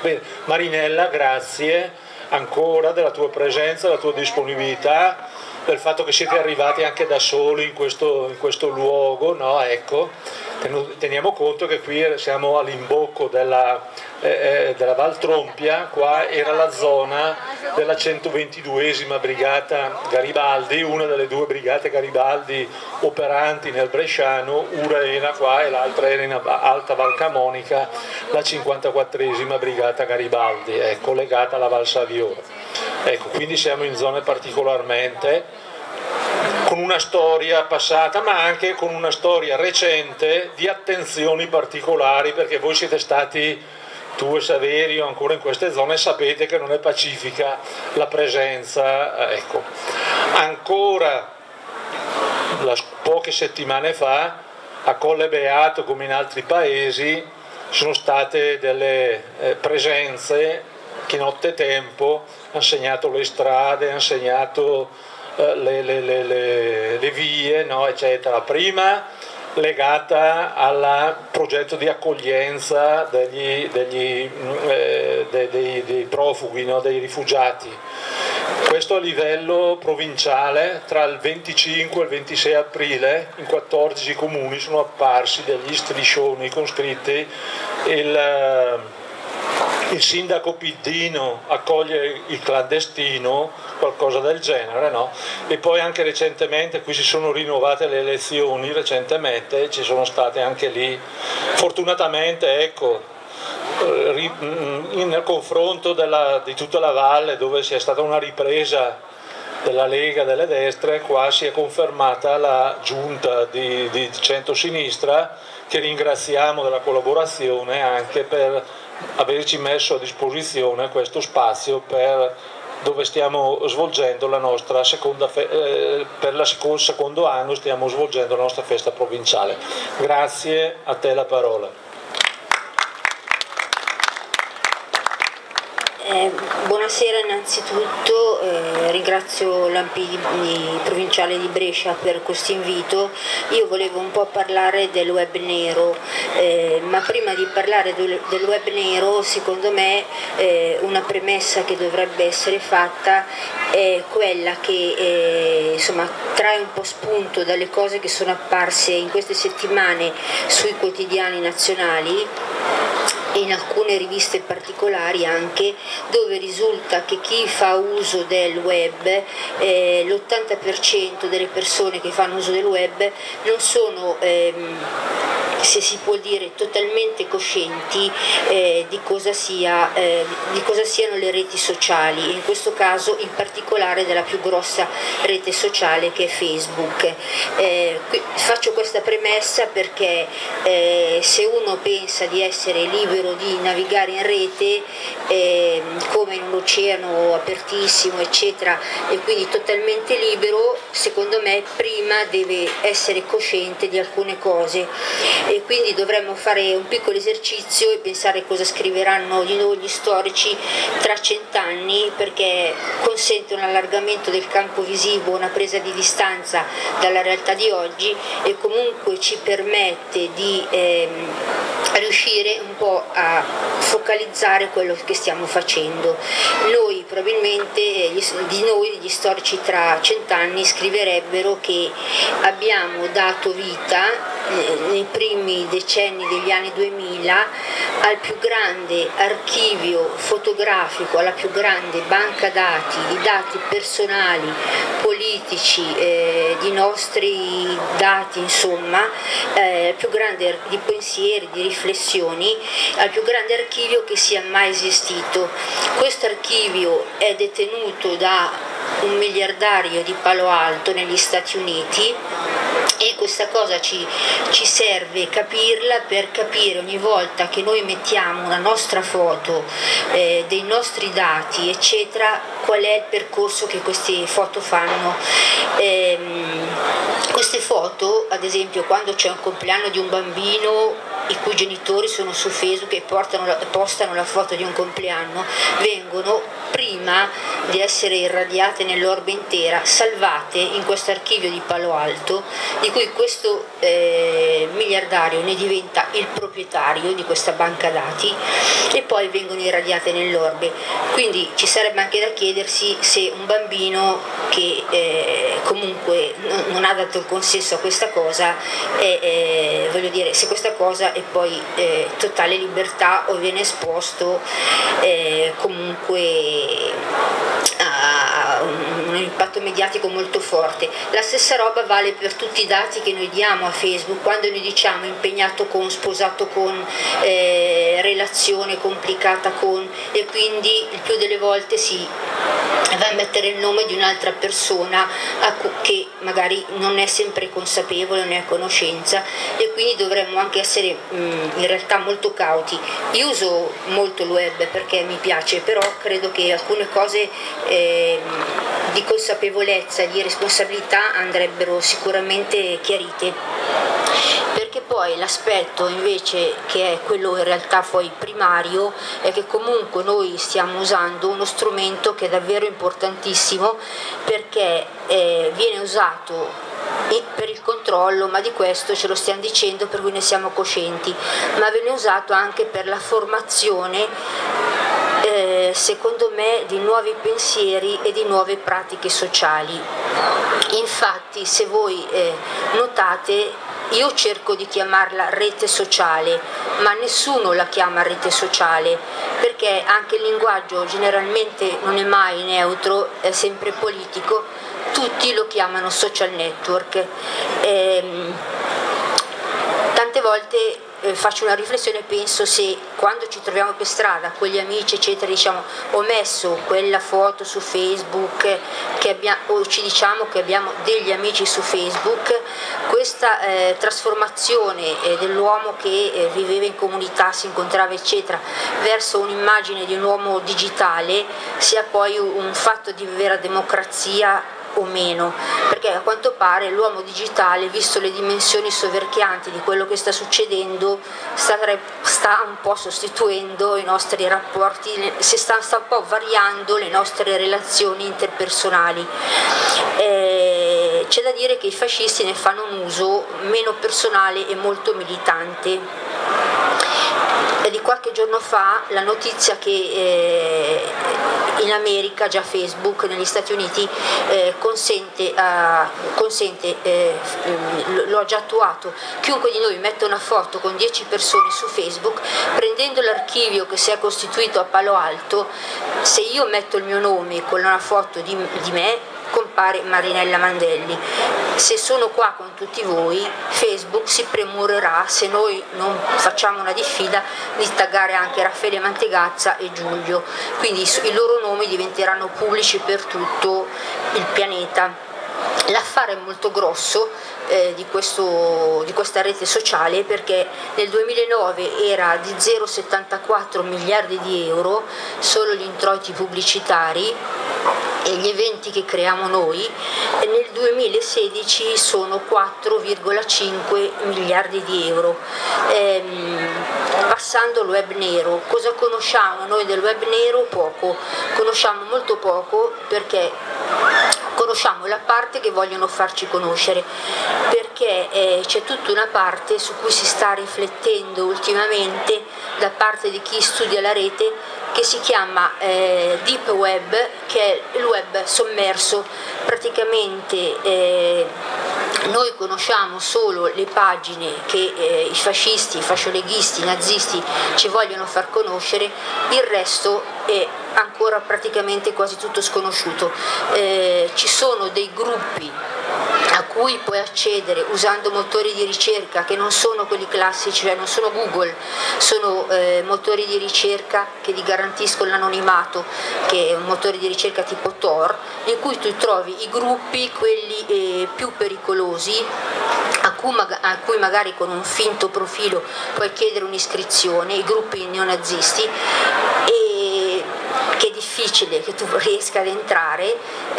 Bene, Marinella, grazie ancora della tua presenza, della tua disponibilità, del fatto che siete arrivati anche da soli in questo luogo, no? Ecco, teniamo conto che qui siamo all'imbocco della Val Trompia, qua era la zona della 122esima Brigata Garibaldi, una delle due brigate Garibaldi operanti nel Bresciano, una era qua e l'altra era in Alta Val Camonica, la 54esima Brigata Garibaldi, collegata alla Val Saviore. Ecco, quindi siamo in zone particolarmente con una storia passata ma anche con una storia recente di attenzioni particolari, perché voi siete stati, tu e Saverio, ancora in queste zone, sapete che non è pacifica la presenza. Ecco, ancora poche settimane fa a Colle Beato, come in altri paesi, sono state delle presenze che nottetempo hanno segnato le strade, hanno segnato le vie, no, eccetera. Prima legata al progetto di accoglienza dei profughi, no, dei rifugiati. Questo a livello provinciale, tra il 25 e il 26 aprile in 14 comuni sono apparsi degli striscioni con scritti il sindaco Piddino accoglie il clandestino, qualcosa del genere, no? E poi anche recentemente, qui si sono rinnovate le elezioni, recentemente ci sono state anche lì, fortunatamente, ecco, nel confronto di tutta la valle, dove sia stata una ripresa della Lega delle destre, qua si è confermata la giunta di centro-sinistra, che ringraziamo della collaborazione anche per averci messo a disposizione questo spazio dove stiamo svolgendo la nostra per il secondo anno stiamo svolgendo la nostra festa provinciale. Grazie, a te la parola. Buonasera, innanzitutto ringrazio l'ANPI provinciale di Brescia per questo invito. Io volevo un po' parlare del web nero, ma prima di parlare del web nero, secondo me una premessa che dovrebbe essere fatta è quella che insomma, trae un po' spunto dalle cose che sono apparse in queste settimane sui quotidiani nazionali e in alcune riviste particolari anche, dove risulta che chi fa uso del web, l'80% delle persone che fanno uso del web non sono, se si può dire, totalmente coscienti di cosa siano le reti sociali, e in questo caso in particolare della più grossa rete sociale che è Facebook. Faccio questa premessa perché se uno pensa di essere libero di navigare in rete come in un oceano apertissimo eccetera, e quindi totalmente libero, secondo me prima deve essere cosciente di alcune cose, e quindi dovremmo fare un piccolo esercizio e pensare cosa scriveranno di noi gli storici tra 100 anni, perché consente un allargamento del campo visivo, una presa di distanza dalla realtà di oggi, e comunque ci permette di riuscire un po' a focalizzare quello che stiamo facendo. Noi probabilmente, gli storici tra 100 anni scriverebbero che abbiamo dato vita nei primi decenni degli anni 2000 al più grande archivio fotografico, alla più grande banca dati di dati personali, politici, di nostri dati, insomma, più grande di pensieri, di riflessioni, al più grande archivio che sia mai esistito. Questo archivio è detenuto da un miliardario di Palo Alto negli Stati Uniti, e questa cosa ci serve capirla per capire ogni volta che noi mettiamo una nostra foto, dei nostri dati eccetera, qual è il percorso che queste foto fanno. Queste foto, ad esempio, quando c'è un compleanno di un bambino i cui genitori sono su Facebook e postano la foto di un compleanno, vengono, prima di essere irradiate nell'orbe intera, salvate in questo archivio di Palo Alto, di cui questo miliardario ne diventa il proprietario di questa banca dati, e poi vengono irradiate nell'orbe. Quindi ci sarebbe anche da chiedersi se un bambino che comunque non ha dato il consenso a questa cosa, voglio dire, se questa cosa è poi totale libertà o viene esposto comunque ha un impatto mediatico molto forte. La stessa roba vale per tutti i dati che noi diamo a Facebook, quando noi diciamo impegnato con, sposato con, relazione complicata con, e quindi il più delle volte si va a mettere il nome di un'altra persona che magari non è sempre consapevole, non è a conoscenza, e quindi dovremmo anche essere in realtà molto cauti. Io uso molto il web perché mi piace, però credo che alcune cose di consapevolezza, di responsabilità andrebbero sicuramente chiarite, perché poi l'aspetto invece che è quello in realtà poi primario è che comunque noi stiamo usando uno strumento che è davvero importantissimo, perché viene usato per il controllo, ma di questo ce lo stiamo dicendo per cui ne siamo coscienti, ma viene usato anche per la formazione secondo me di nuovi pensieri e di nuove pratiche sociali. Infatti, se voi notate, io cerco di chiamarla rete sociale, ma nessuno la chiama rete sociale, perché anche il linguaggio generalmente non è mai neutro, è sempre politico, tutti lo chiamano social network. Tante volte faccio una riflessione e penso, se quando ci troviamo per strada con gli amici eccetera diciamo ho messo quella foto su Facebook o ci diciamo che abbiamo degli amici su Facebook, questa trasformazione dell'uomo che viveva in comunità, si incontrava eccetera, verso un'immagine di un uomo digitale sia poi un fatto di vera democrazia o meno, perché a quanto pare l'uomo digitale, visto le dimensioni soverchianti di quello che sta succedendo, sta un po' sostituendo i nostri rapporti, sta un po' variando le nostre relazioni interpersonali. C'è da dire che i fascisti ne fanno un uso meno personale e molto militante. Di qualche giorno fa la notizia che in America già Facebook, negli Stati Uniti consente, lo ha già attuato, chiunque di noi mette una foto con 10 persone su Facebook, prendendo l'archivio che si è costituito a Palo Alto, se io metto il mio nome con una foto di me, compare Marinella Mandelli. Se sono qua con tutti voi, Facebook si premurerà, se noi non facciamo una diffida, di taggare anche Raffaele Mantegazza e Giulio, quindi i loro nomi diventeranno pubblici per tutto il pianeta. L'affare è molto grosso di questa rete sociale, perché nel 2009 era di 0,74 miliardi di euro solo gli introiti pubblicitari e gli eventi che creiamo noi, e nel 2016 sono 4,5 miliardi di euro. Passando al web nero, cosa conosciamo noi del web nero? Poco, conosciamo molto poco, perché conosciamo la parte che vogliono farci conoscere, perché c'è tutta una parte su cui si sta riflettendo ultimamente da parte di chi studia la rete, che si chiama Deep Web, che è il web sommerso. Praticamente noi conosciamo solo le pagine che i fascisti, i fascioleghisti, i nazisti ci vogliono far conoscere, il resto è ancora praticamente quasi tutto sconosciuto. Ci sono dei gruppi a cui puoi accedere usando motori di ricerca che non sono quelli classici, cioè non sono Google, sono motori di ricerca che ti garantiscono l'anonimato, che è un motore di ricerca tipo Tor, in cui tu trovi i gruppi, quelli più pericolosi, a cui magari con un finto profilo puoi chiedere un'iscrizione, i gruppi neonazisti, e che è difficile che tu riesca ad entrare,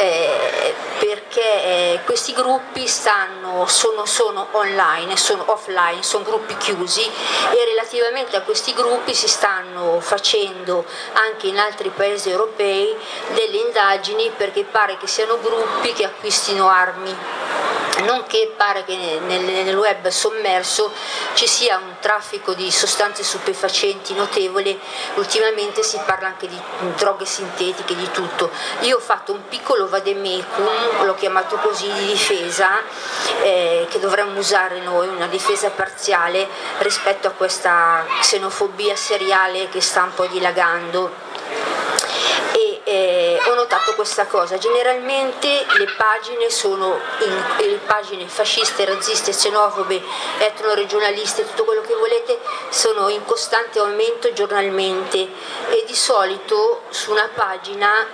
perché questi gruppi sono online, sono offline, sono gruppi chiusi, e relativamente a questi gruppi si stanno facendo anche in altri paesi europei delle indagini, perché pare che siano gruppi che acquistino armi, nonché pare che nel web sommerso ci sia un traffico di sostanze stupefacenti notevole. Ultimamente si parla anche di droghe sintetiche, di tutto. Io ho fatto un piccolo vademecum, l'ho chiamato così, di difesa, che dovremmo usare noi, una difesa parziale rispetto a questa xenofobia seriale che sta un po' dilagando. Ho notato questa cosa: generalmente le pagine sono le pagine fasciste, razziste, xenofobe, etnoregionaliste, tutto quello che volete, sono in costante aumento giornalmente, e di solito su una pagina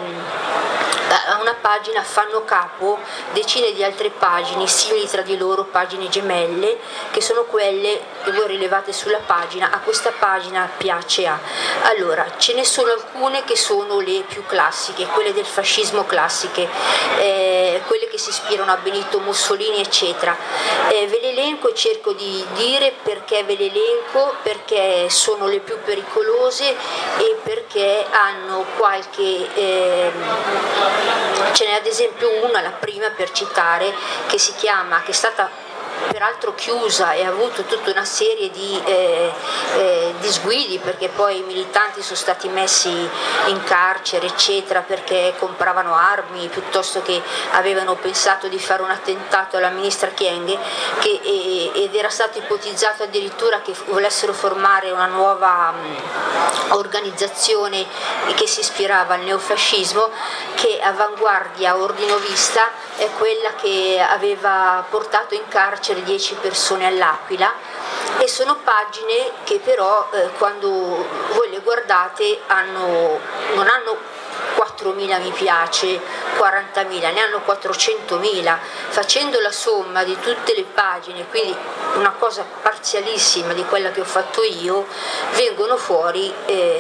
a una pagina fanno capo decine di altre pagine simili tra di loro, pagine gemelle, che sono quelle che voi rilevate sulla pagina. A questa pagina piace a. Allora, ce ne sono alcune che sono le più classiche, quelle del fascismo classiche, quelle che si ispirano a Benito Mussolini, eccetera. Ve le elenco e cerco di dire perché ve le elenco: perché sono le più pericolose e perché hanno qualche ce n'è ad esempio una, la prima per citare, che è stata peraltro chiusa e ha avuto tutta una serie di disguidi, perché poi i militanti sono stati messi in carcere, eccetera, perché compravano armi, piuttosto che avevano pensato di fare un attentato alla ministra Kyenge, ed era stato ipotizzato addirittura che volessero formare una nuova organizzazione che si ispirava al neofascismo, che Avanguardia Ordinovista è quella che aveva portato in carcere 10 persone all'Aquila. E sono pagine che però quando voi le guardate non hanno 4.000 mi piace, 40.000, ne hanno 400.000. Facendo la somma di tutte le pagine, quindi una cosa parzialissima di quella che ho fatto io, vengono fuori,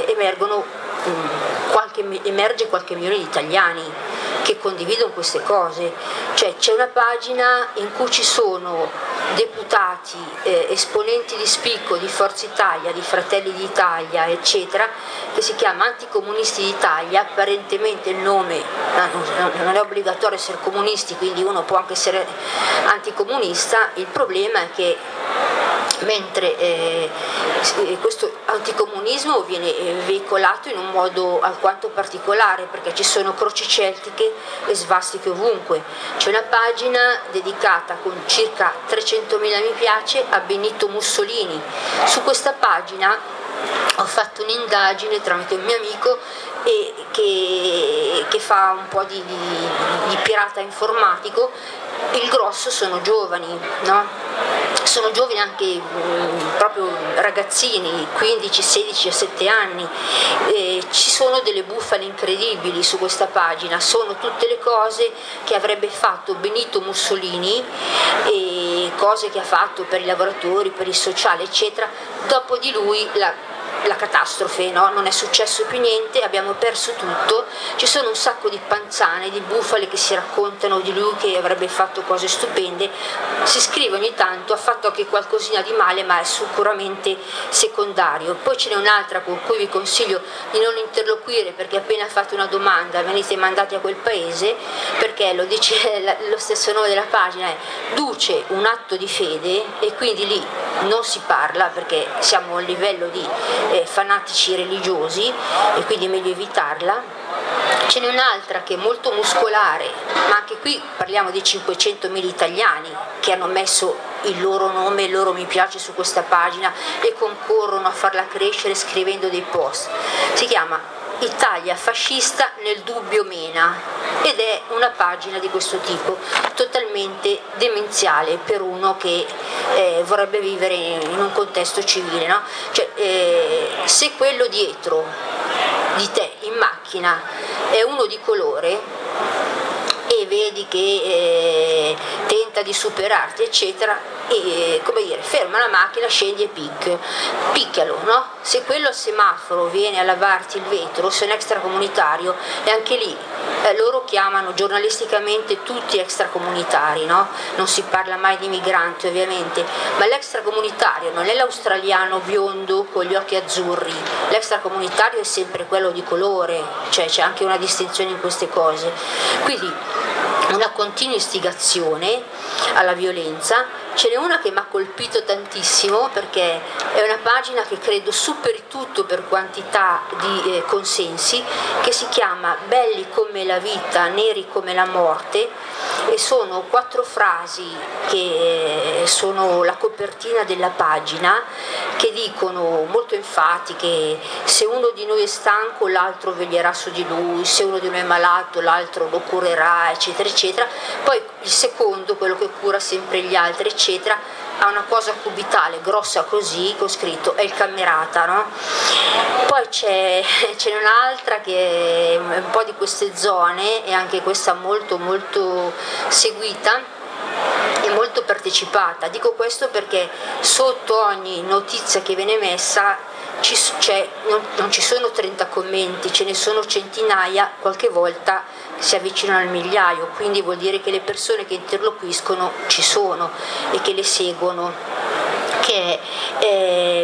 emerge qualche milione di italiani che condividono queste cose. Cioè, c'è una pagina in cui ci sono deputati, esponenti di spicco di Forza Italia, di Fratelli d'Italia, eccetera, che si chiama Anticomunisti d'Italia. Apparentemente il nome non è obbligatorio essere comunisti, quindi uno può anche essere anticomunista. Il problema è che mentre questo anticomunismo viene veicolato in un modo alquanto particolare, perché ci sono croci celtiche e svastiche ovunque. C'è una pagina dedicata con circa 300.000 mi piace a Benito Mussolini. Su questa pagina ho fatto un'indagine tramite un mio amico che fa un po' di pirata informatico. Il grosso sono giovani, no? Sono giovani anche proprio ragazzini, 15, 16, 17 anni. Ci sono delle bufale incredibili su questa pagina, sono tutte le cose che avrebbe fatto Benito Mussolini, e cose che ha fatto per i lavoratori, per il sociale, eccetera. Dopo di lui la catastrofe, no? Non è successo più niente, abbiamo perso tutto. Ci sono un sacco di panzane, di bufale che si raccontano di lui che avrebbe fatto cose stupende. Si scrive ogni tanto, ha fatto anche qualcosina di male, ma è sicuramente secondario. Poi ce n'è un'altra con cui vi consiglio di non interloquire, perché appena fate una domanda venite mandati a quel paese, perché lo dice lo stesso nome della pagina, è duce un atto di fede, e quindi lì non si parla, perché siamo a livello di fanatici religiosi, e quindi è meglio evitarla. Ce n'è un'altra che è molto muscolare, ma anche qui parliamo di 500.000 italiani che hanno messo il loro nome e il loro mi piace su questa pagina e concorrono a farla crescere scrivendo dei post. Si chiama Italia fascista nel dubbio mena, ed è una pagina di questo tipo, totalmente demenziale per uno che vorrebbe vivere in un contesto civile, no? Cioè, se quello dietro di te in macchina è uno di colore e vedi che tenta tenta di superarti eccetera, e come dire, ferma la macchina, scendi e picchialo, no? Se quello al semaforo viene a lavarti il vetro, se è un extracomunitario, e anche lì loro chiamano giornalisticamente tutti extracomunitari, no? Non si parla mai di migranti ovviamente, ma l'extracomunitario non è l'australiano biondo con gli occhi azzurri, l'extracomunitario è sempre quello di colore, cioè c'è anche una distinzione in queste cose. Quindi una continua istigazione alla violenza. Ce n'è una che mi ha colpito tantissimo perché è una pagina che credo superi tutto per quantità di consensi, che si chiama Belli come la vita, neri come la morte, e sono 4 frasi che sono la copertina della pagina, che dicono molto enfatiche: se uno di noi è stanco l'altro veglierà su di lui, se uno di noi è malato l'altro lo curerà, eccetera eccetera. Poi il secondo, quello che cura sempre gli altri eccetera, ha una cosa cubitale grossa così con scritto è il camerata, no? Poi ce n'è un'altra che è un po' di queste zone, e anche questa molto molto seguita e molto partecipata. Dico questo perché sotto ogni notizia che viene messa non ci sono 30 commenti, ce ne sono centinaia, qualche volta si avvicinano al migliaio, quindi vuol dire che le persone che interloquiscono ci sono e che le seguono, che è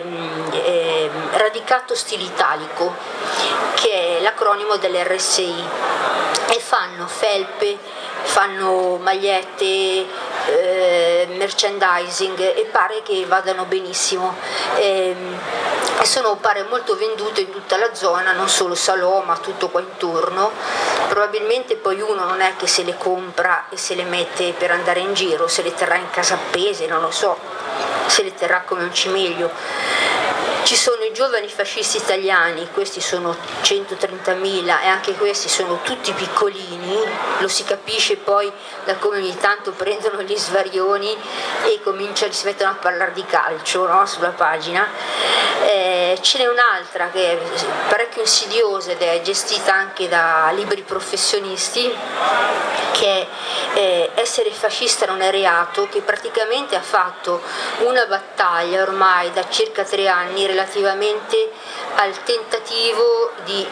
Radicato Stile Italico, che è l'acronimo dell'RSI, e fanno felpe, fanno magliette, merchandising, e pare che vadano benissimo, e sono pare molto vendute in tutta la zona, non solo Salò ma tutto qua intorno. Probabilmente poi uno non è che se le compra e se le mette per andare in giro, se le terrà in casa appese, non lo so, se le terrà come un cimelio. Ci sono i giovani fascisti italiani, questi sono 130.000 e anche questi sono tutti piccolini, lo si capisce poi da come ogni tanto prendono gli svarioni e si mettono a parlare di calcio, no? Sulla pagina. Ce n'è un'altra che è parecchio insidiosa ed è gestita anche da liberi professionisti, che è Essere fascista non è reato, che praticamente ha fatto una battaglia ormai da circa 3 anni relativamente al tentativo di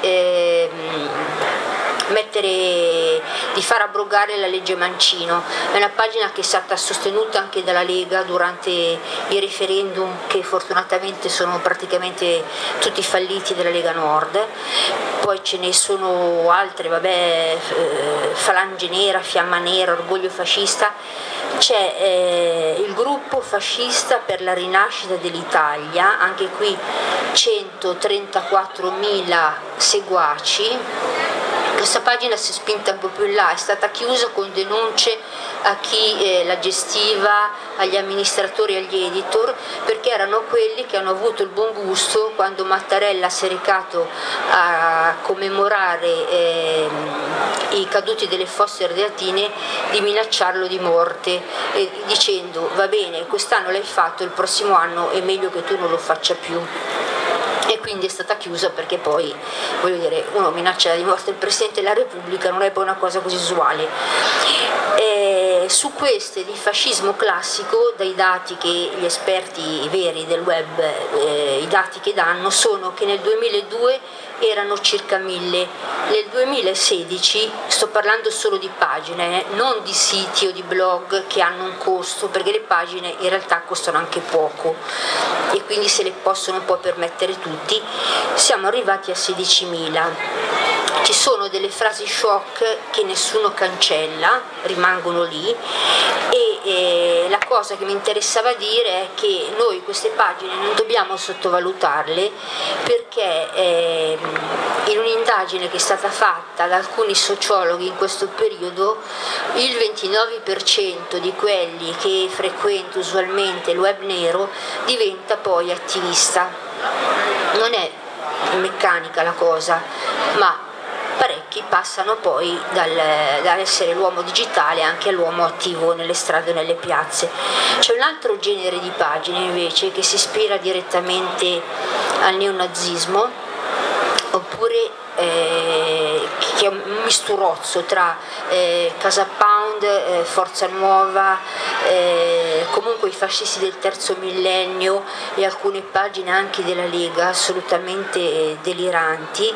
far abrogare la legge Mancino. È una pagina che è stata sostenuta anche dalla Lega durante i referendum, che fortunatamente sono praticamente tutti falliti, della Lega Nord. Poi ce ne sono altre, Falange Nera, Fiamma Nera, Orgoglio Fascista. C'è il gruppo fascista per la rinascita dell'Italia, anche qui 134.000 seguaci. Questa pagina si è spinta un po' più in là, è stata chiusa con denunce a chi la gestiva, agli amministratori e agli editor, perché erano quelli che hanno avuto il buon gusto, quando Mattarella si è recato a commemorare i caduti delle Fosse Ardeatine, di minacciarlo di morte, dicendo: va bene, quest'anno l'hai fatto, il prossimo anno è meglio che tu non lo faccia più. E quindi è stata chiusa, perché poi, voglio dire, uno minaccia di morte il Presidente della Repubblica, non è poi una cosa così usuale. Su queste di fascismo classico, dai dati che gli esperti veri del web, i dati che danno sono che nel 2002 erano circa 1000, nel 2016, sto parlando solo di pagine, non di siti o di blog che hanno un costo, perché le pagine in realtà costano anche poco e quindi se le possono un po' permettere tutti, siamo arrivati a 16.000. Ci sono delle frasi shock che nessuno cancella, rimangono lì, e la cosa che mi interessava dire è che noi queste pagine non dobbiamo sottovalutarle, perché in un'indagine che è stata fatta da alcuni sociologhi in questo periodo, il 29% di quelli che frequenta usualmente il web nero diventa poi attivista. Non è meccanica la cosa, ma parecchi passano poi dall'essere l'uomo digitale anche all'uomo attivo nelle strade o nelle piazze. C'è un altro genere di pagine invece che si ispira direttamente al neonazismo, oppure che è un misturozzo tra Casa Pound Pound, Forza Nuova, comunque i fascisti del terzo millennio e alcune pagine anche della Lega assolutamente deliranti,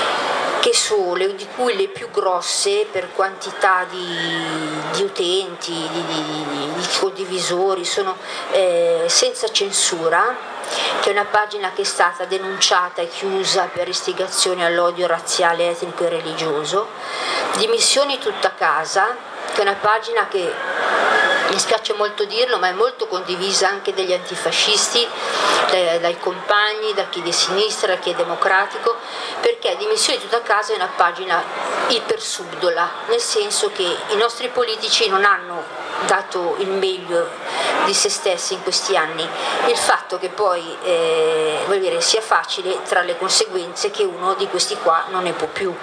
di cui le più grosse per quantità di utenti, di condivisori, sono Senza Censura, che è una pagina che è stata denunciata e chiusa per istigazione all'odio razziale, etnico e religioso, Dimissioni tutta casa, che è una pagina che, mi spiace molto dirlo, ma è molto condivisa anche dagli antifascisti, dai compagni, da chi è di sinistra, da chi è democratico, perché Dimissioni tutta casa è una pagina ipersubdola, nel senso che i nostri politici non hanno dato il meglio di se stessi in questi anni. Il fatto che poi sia facile tra le conseguenze che uno di questi qua non ne può più.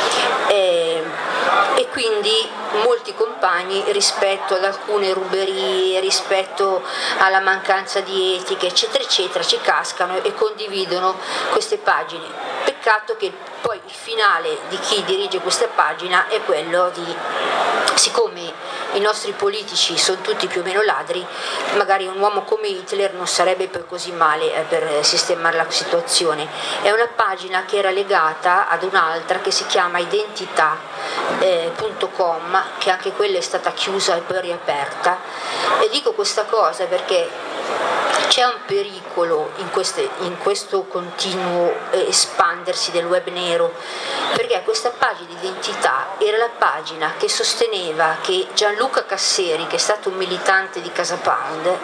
E quindi molti compagni, rispetto ad alcune ruberie, rispetto alla mancanza di etica eccetera eccetera, ci cascano e condividono queste pagine. Peccato che poi il finale di chi dirige questa pagina è quello di, siccome i nostri politici sono tutti più o meno ladri, magari un uomo come Hitler non sarebbe poi così male per sistemare la situazione. È una pagina che era legata ad un'altra che si chiama identità.com, che anche quella è stata chiusa e poi riaperta, e dico questa cosa perché c'è un pericolo in questo continuo espandersi del web nero, perché questa pagina di Identità era la pagina che sosteneva che Gianluca Casseri, che è stato un militante di Casa Pound,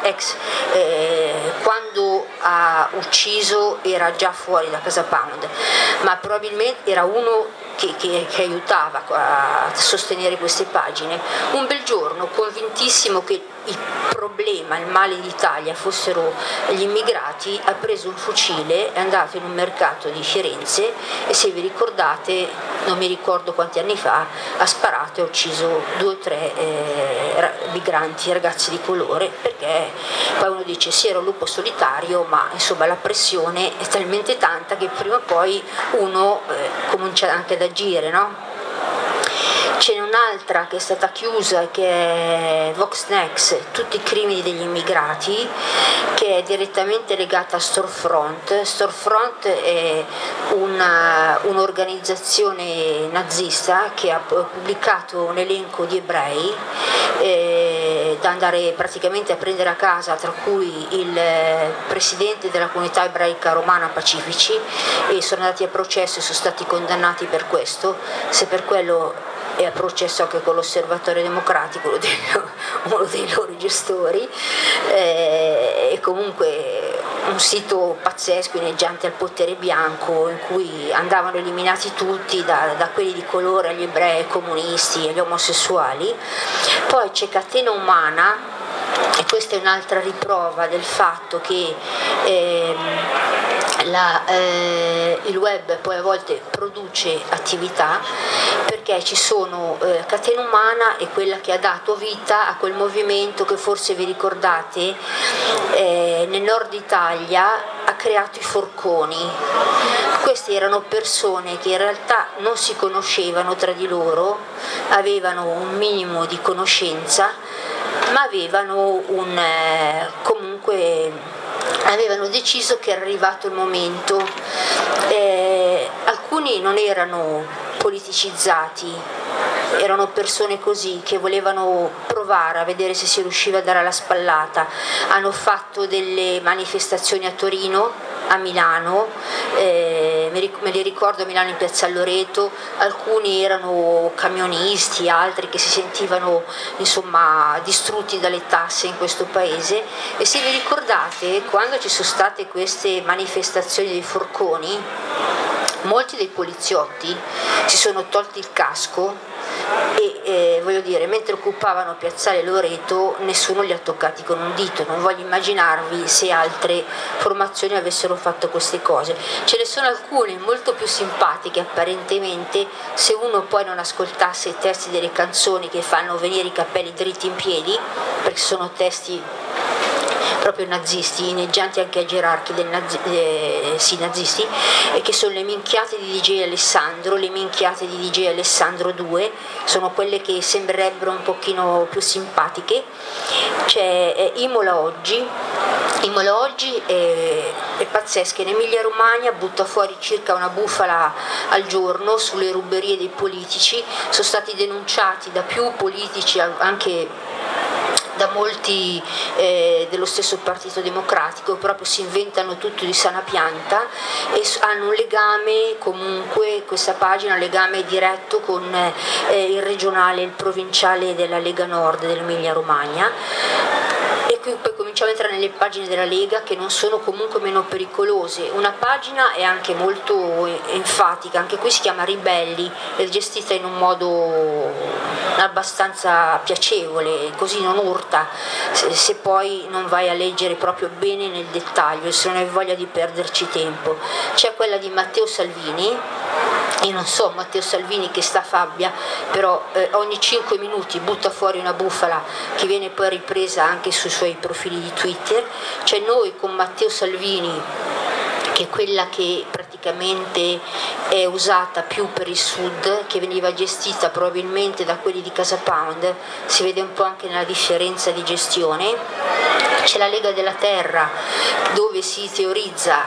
quando ha ucciso era già fuori da Casa Pound, ma probabilmente era uno che aiutava a sostenere queste pagine, un bel giorno, convintissimo che il problema, il male d'Italia fossero gli immigrati, ha preso un fucile, è andato in un mercato di Firenze e, se vi ricordate, non mi ricordo quanti anni fa, ha sparato e ha ucciso 2 o 3 migranti, ragazzi di colore, perché poi uno dice sì, era un lupo solitario, ma insomma la pressione è talmente tanta che prima o poi uno comincia anche ad agire, no? Ce n'è un'altra che è stata chiusa, che è Vox Next, tutti i crimini degli immigrati, che è direttamente legata a Storefront. Storefront è un'organizzazione nazista che ha pubblicato un elenco di ebrei da andare praticamente a prendere a casa, tra cui il presidente della comunità ebraica romana Pacifici, e sono andati a processo e sono stati condannati per questo. Se per quello è a processo anche con l'Osservatorio Democratico, uno dei loro gestori, e comunque un sito pazzesco, inneggiante al potere bianco, in cui andavano eliminati tutti, da quelli di colore agli ebrei, ai comunisti, agli omosessuali. Poi c'è Catena Umana, e questa è un'altra riprova del fatto che il web poi a volte produce attività, perché ci sono Catena Umana è quella che ha dato vita a quel movimento che forse vi ricordate, nel nord Italia ha creato i forconi. Queste erano persone che in realtà non si conoscevano tra di loro, avevano un minimo di conoscenza, ma avevano avevano deciso che era arrivato il momento. Alcuni non erano politicizzati, erano persone così che volevano provare a vedere se si riusciva a dare la spallata. Hanno fatto delle manifestazioni a Torino, a Milano, me li ricordo a Milano in piazza Loreto. Alcuni erano camionisti, altri che si sentivano insomma distrutti dalle tasse in questo paese, e se vi ricordate, quando ci sono state queste manifestazioni dei forconi, molti dei poliziotti si sono tolti il casco e voglio dire, mentre occupavano piazzale Loreto nessuno li ha toccati con un dito. Non voglio immaginarvi se altre formazioni avessero fatto queste cose. Ce ne sono alcune molto più simpatiche apparentemente, se uno poi non ascoltasse i testi delle canzoni che fanno venire i capelli dritti in piedi, perché sono testi proprio nazisti, inneggianti anche ai gerarchi nazisti, e che sono le minchiate di DJ Alessandro, le minchiate di DJ Alessandro 2, sono quelle che sembrerebbero un pochino più simpatiche. C'è Imola oggi è pazzesca, in Emilia Romagna butta fuori circa una bufala al giorno sulle ruberie dei politici, sono stati denunciati da più politici, anche da molti dello stesso Partito Democratico, proprio si inventano tutto di sana pianta e hanno un legame, comunque questa pagina, un legame diretto con il regionale, il provinciale della Lega Nord dell'Emilia Romagna. E qui poi cominciamo a entrare nelle pagine della Lega, che non sono comunque meno pericolose. Una pagina è anche molto enfatica, anche qui si chiama Ribelli, è gestita in un modo abbastanza piacevole, così non urta, se poi non vai a leggere proprio bene nel dettaglio, se non hai voglia di perderci tempo. C'è quella di Matteo Salvini. Io non so Matteo Salvini che sta a Fabbia, però ogni 5 minuti butta fuori una bufala che viene poi ripresa anche sui suoi profili di Twitter. Cioè noi con Matteo Salvini, che è quella che praticamente è usata più per il sud, che veniva gestita probabilmente da quelli di Casa Pound, si vede un po' anche nella differenza di gestione. C'è la Lega della Terra, dove si teorizza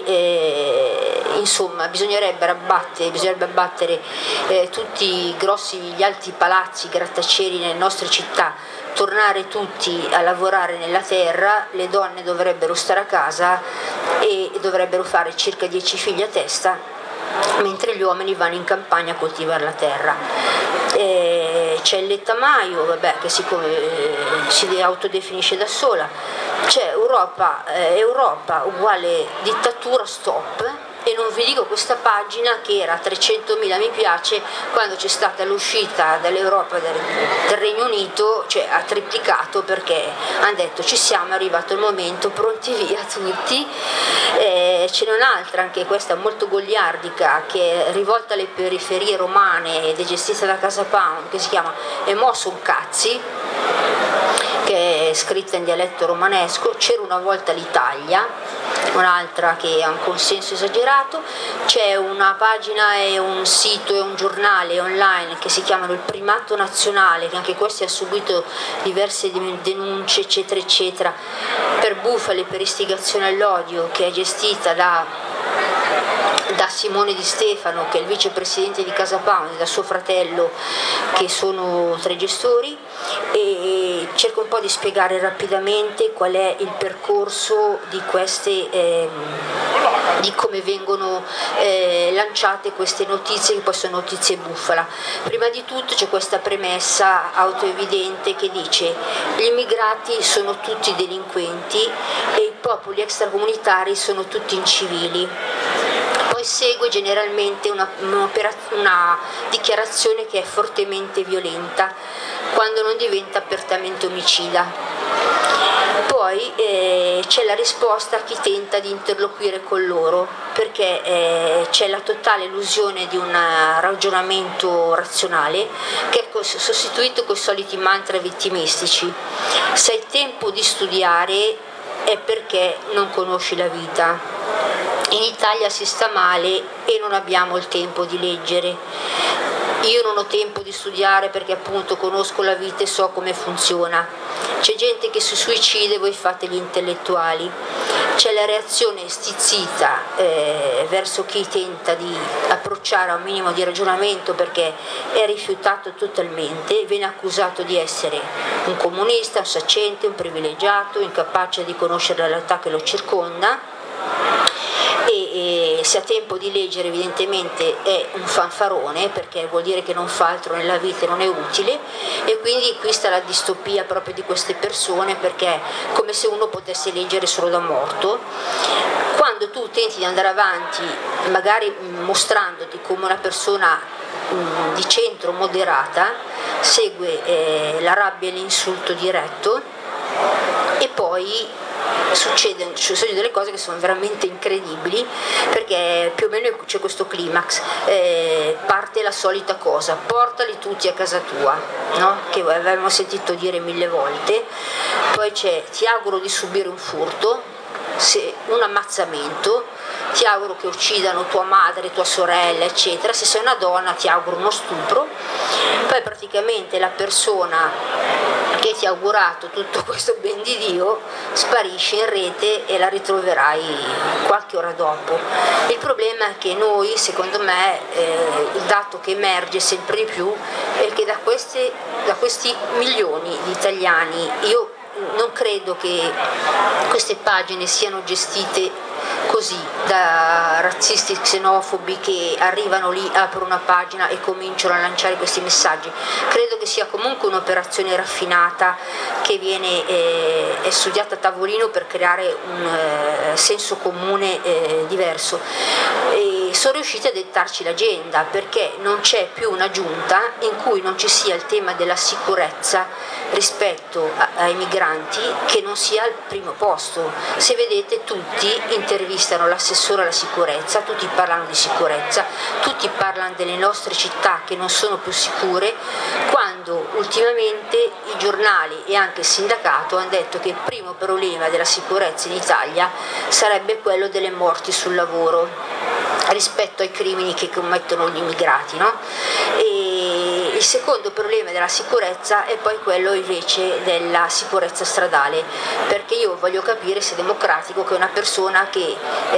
che insomma bisognerebbe abbattere tutti gli alti palazzi, grattacieli nelle nostre città, tornare tutti a lavorare nella terra, le donne dovrebbero stare a casa e dovrebbero fare circa 10 figli a testa, mentre gli uomini vanno in campagna a coltivare la terra. C'è il Lettamaio, vabbè, che si autodefinisce da sola. C'è Europa uguale dittatura, stop. E non vi dico questa pagina che era a 300.000 mi piace quando c'è stata l'uscita dall'Europa, del Regno Unito, cioè ha triplicato, perché hanno detto ci siamo, è arrivato il momento, pronti via tutti. Ce n'è un'altra, anche questa molto goliardica, che è rivolta alle periferie romane ed è gestita da Casa Pound, che si chiama E mo son cazzi, che è scritta in dialetto romanesco. C'era una volta l'Italia, un'altra che ha un consenso esagerato. C'è una pagina e un sito e un giornale online che si chiamano Il Primato Nazionale, che anche questi ha subito diverse denunce eccetera eccetera per bufale, per istigazione all'odio, che è gestita da Simone Di Stefano, che è il vicepresidente di Casa Pound, e da suo fratello, che sono tra i gestori. E cerco un po' di spiegare rapidamente qual è il percorso di queste di come vengono lanciate queste notizie, che poi sono notizie bufala. Prima di tutto c'è questa premessa autoevidente che dice: gli immigrati sono tutti delinquenti e i popoli extracomunitari sono tutti incivili. Poi segue generalmente una dichiarazione che è fortemente violenta, quando non diventa apertamente omicida. Poi c'è la risposta a chi tenta di interloquire con loro, perché c'è la totale illusione di un ragionamento razionale che è sostituito con i soliti mantra vittimistici. Se hai tempo di studiare è perché non conosci la vita. In Italia si sta male e non abbiamo il tempo di leggere. Io non ho tempo di studiare perché appunto conosco la vita e so come funziona. C'è gente che si suicida e voi fate gli intellettuali. C'è la reazione stizzita verso chi tenta di approcciare a un minimo di ragionamento, perché è rifiutato totalmente, viene accusato di essere un comunista, un saccente, un privilegiato, incapace di conoscere la realtà che lo circonda. E se ha tempo di leggere evidentemente è un fanfarone, perché vuol dire che non fa altro nella vita e non è utile, e quindi qui sta la distopia proprio di queste persone, perché è come se uno potesse leggere solo da morto. Quando tu tenti di andare avanti, magari mostrandoti come una persona di centro moderata, segue la rabbia e l'insulto diretto, e poi succedono delle cose che sono veramente incredibili, perché più o meno c'è questo climax, parte la solita cosa: portali tutti a casa tua, no? Che avevamo sentito dire 1000 volte. poi c'è ti auguro di subire un furto, un ammazzamento, ti auguro che uccidano tua madre, tua sorella, eccetera. Se sei una donna ti auguro uno stupro. Poi praticamente la persona che ti ha augurato tutto questo ben di Dio sparisce in rete e la ritroverai qualche ora dopo. Il problema è che noi, secondo me, il dato che emerge sempre di più è che da questi milioni di italiani, io non credo che queste pagine siano gestite così da razzisti xenofobi che arrivano lì, aprono una pagina e cominciano a lanciare questi messaggi. Credo che sia comunque un'operazione raffinata che viene è studiata a tavolino per creare un senso comune diverso, e sono riusciti a dettarci l'agenda, perché non c'è più una giunta in cui non ci sia il tema della sicurezza rispetto ai migranti che non sia al primo posto. Se vedete, tutti intervistano l'assessore alla sicurezza, tutti parlano di sicurezza, tutti parlano delle nostre città che non sono più sicure, quando ultimamente i giornali e anche il sindacato hanno detto che il primo problema della sicurezza in Italia sarebbe quello delle morti sul lavoro rispetto ai crimini che commettono gli immigrati, no? E il secondo problema della sicurezza è poi quello invece della sicurezza stradale, perché io voglio capire se è democratico che una persona che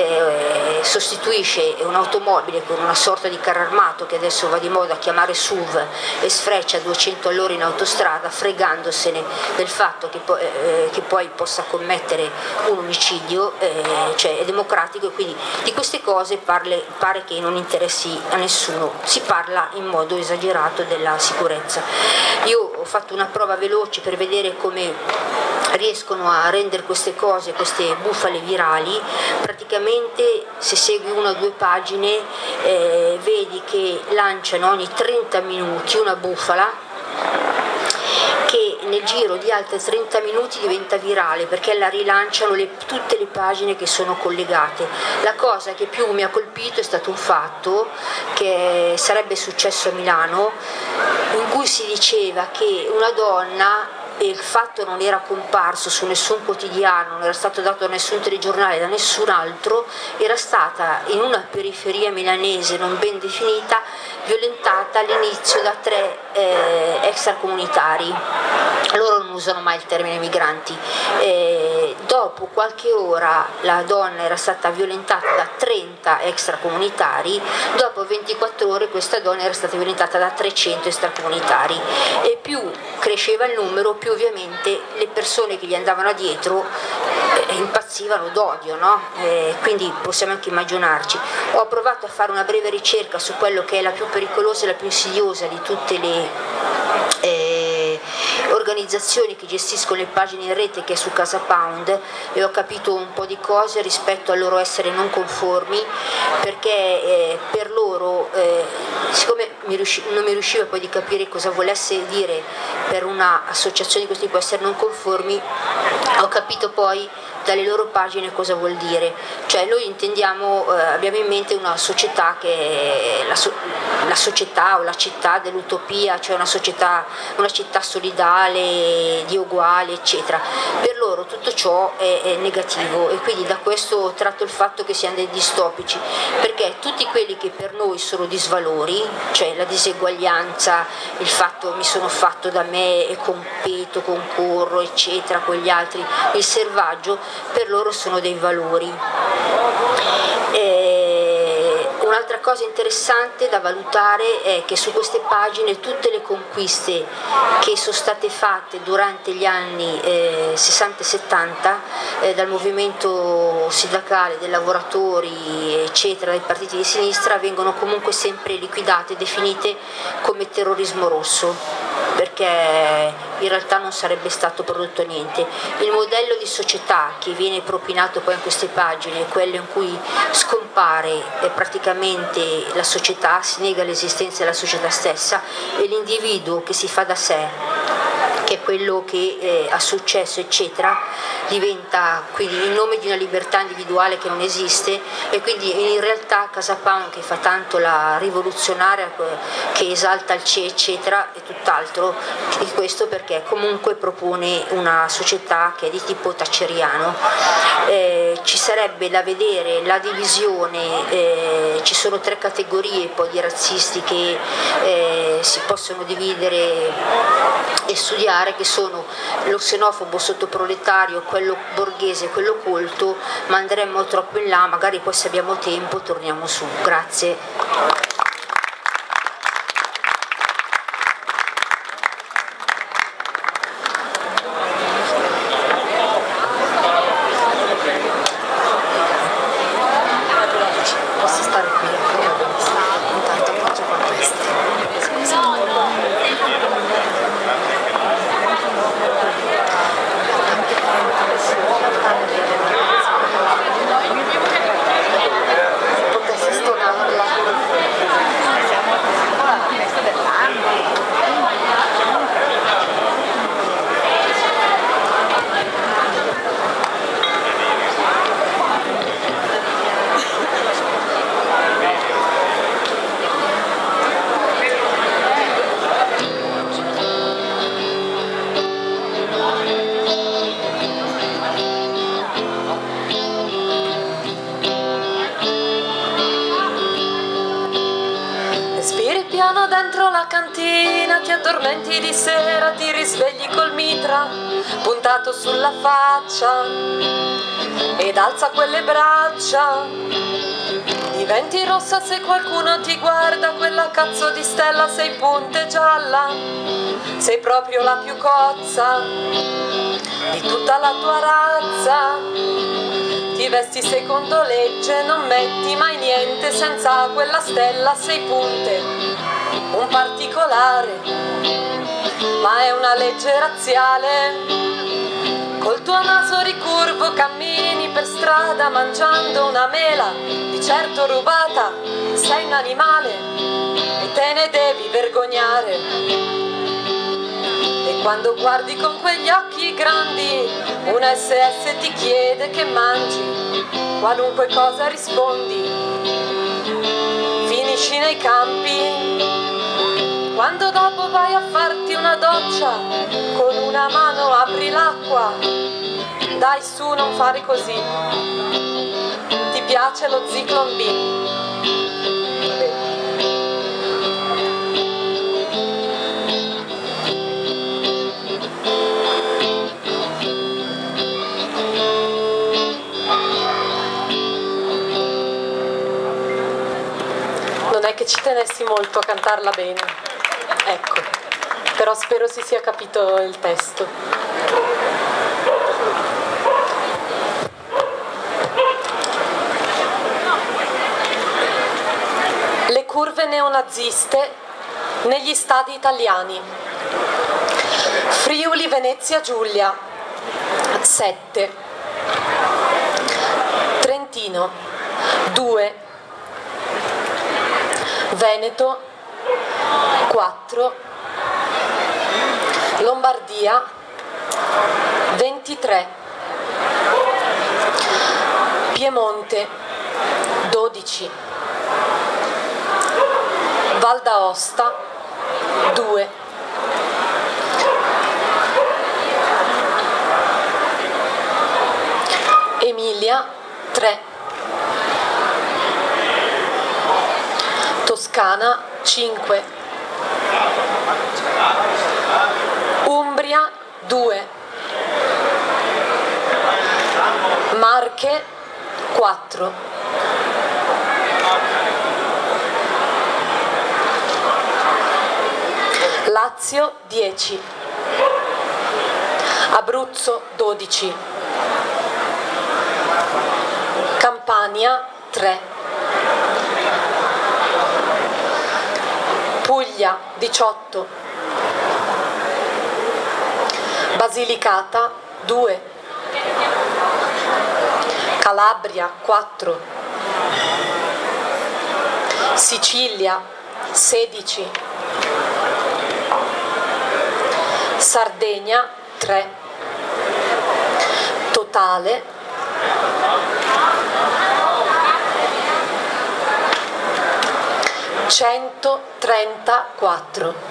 sostituisce un'automobile con una sorta di carro armato, che adesso va di moda a chiamare SUV, e sfreccia a 200 all'ora in autostrada, fregandosene del fatto che poi possa commettere un omicidio, cioè è democratico, e quindi di queste cose pare che non interessi a nessuno. Si parla in modo esagerato della sicurezza. Io ho fatto una prova veloce per vedere come riescono a rendere queste cose, queste bufale virali. Praticamente se segui una o due pagine vedi che lanciano ogni 30 minuti una bufala che nel giro di altri 30 minuti diventa virale, perché la rilanciano tutte le pagine che sono collegate. La cosa che più mi ha colpito è stato un fatto che sarebbe successo a Milano, in cui si diceva che una donna, e il fatto non era comparso su nessun quotidiano, non era stato dato da nessun telegiornale, da nessun altro, era stata in una periferia milanese non ben definita violentata all'inizio da 3 extracomunitari. Loro non usano mai il termine migranti. Dopo qualche ora la donna era stata violentata da 30 extracomunitari, dopo 24 ore questa donna era stata violentata da 300 extracomunitari, e più cresceva il numero, più ovviamente le persone che gli andavano dietro impazzivano d'odio, no? Quindi possiamo anche immaginarci. Ho provato a fare una breve ricerca su quello che è la più pericolosa e la più insidiosa di tutte le organizzazioni che gestiscono le pagine in rete, che è su Casa Pound, e ho capito un po' di cose rispetto al loro essere non conformi, perché per loro, siccome non mi riusciva poi di capire cosa volesse dire per un'associazione di questo tipo essere non conformi, ho capito poi dalle loro pagine cosa vuol dire. Cioè noi intendiamo, abbiamo in mente una società che è la società o la città dell'utopia, cioè una città solidale, Dio uguale, eccetera. Per loro tutto ciò è negativo, e quindi da questo tratto il fatto che siano dei distopici, perché tutti quelli che per noi sono disvalori, cioè la diseguaglianza, il fatto mi sono fatto da me e competo, concorro, eccetera, con gli altri, il servaggio, per loro sono dei valori. Un'altra cosa interessante da valutare è che su queste pagine tutte le conquiste che sono state fatte durante gli anni 60 e 70 dal movimento sindacale, dei lavoratori, eccetera, dai partiti di sinistra, vengono comunque sempre liquidate, definite come terrorismo rosso, perché in realtà non sarebbe stato prodotto niente. Il modello di società che viene propinato poi in queste pagine è quello in cui scompare praticamente la società, si nega l'esistenza della società stessa, e l'individuo che si fa da sé, che è quello che ha successo eccetera, diventa quindi in nome di una libertà individuale che non esiste, e quindi in realtà Casa Pound, che fa tanto la rivoluzionaria, che esalta il CE eccetera, è tutt'altro di questo, perché comunque propone una società che è di tipo thatcheriano. Ci sarebbe da vedere la divisione, ci sono 3 categorie poi di razzisti che si possono dividere e studiare, che sono lo xenofobo sottoproletario, quello borghese e quello colto, ma andremo troppo in là, magari poi se abbiamo tempo torniamo su. Grazie. Dentro la cantina ti addormenti di sera, ti risvegli col mitra puntato sulla faccia ed alza quelle braccia. Diventi rossa se qualcuno ti guarda, quella cazzo di stella, sei punte gialla, sei proprio la più cozza di tutta la tua razza. Ti vesti secondo legge, non metti mai niente senza quella stella, sei punte. Un particolare, ma è una legge razziale. Col tuo naso ricurvo cammini per strada mangiando una mela, di certo rubata, sei un animale e te ne devi vergognare. E quando guardi con quegli occhi grandi, un SS ti chiede che mangi, qualunque cosa rispondi, finisci nei campi. Quando dopo vai a farti una doccia, con una mano apri l'acqua, dai su, non fare così, ti piace lo Zyklon B? Non è che ci tenessi molto a cantarla bene. Ecco, però spero si sia capito il testo. Le curve neonaziste negli stadi italiani. Friuli Venezia Giulia 7, Trentino 2, Veneto 4, Lombardia 23, Piemonte 12, Val d'Aosta 2, Emilia 3, Toscana 5, Umbria 2, Marche 4, Lazio 10, Abruzzo 12, Campania 3, Puglia 18, Basilicata 2, Calabria 4, Sicilia 16, Sardegna 3, totale 134.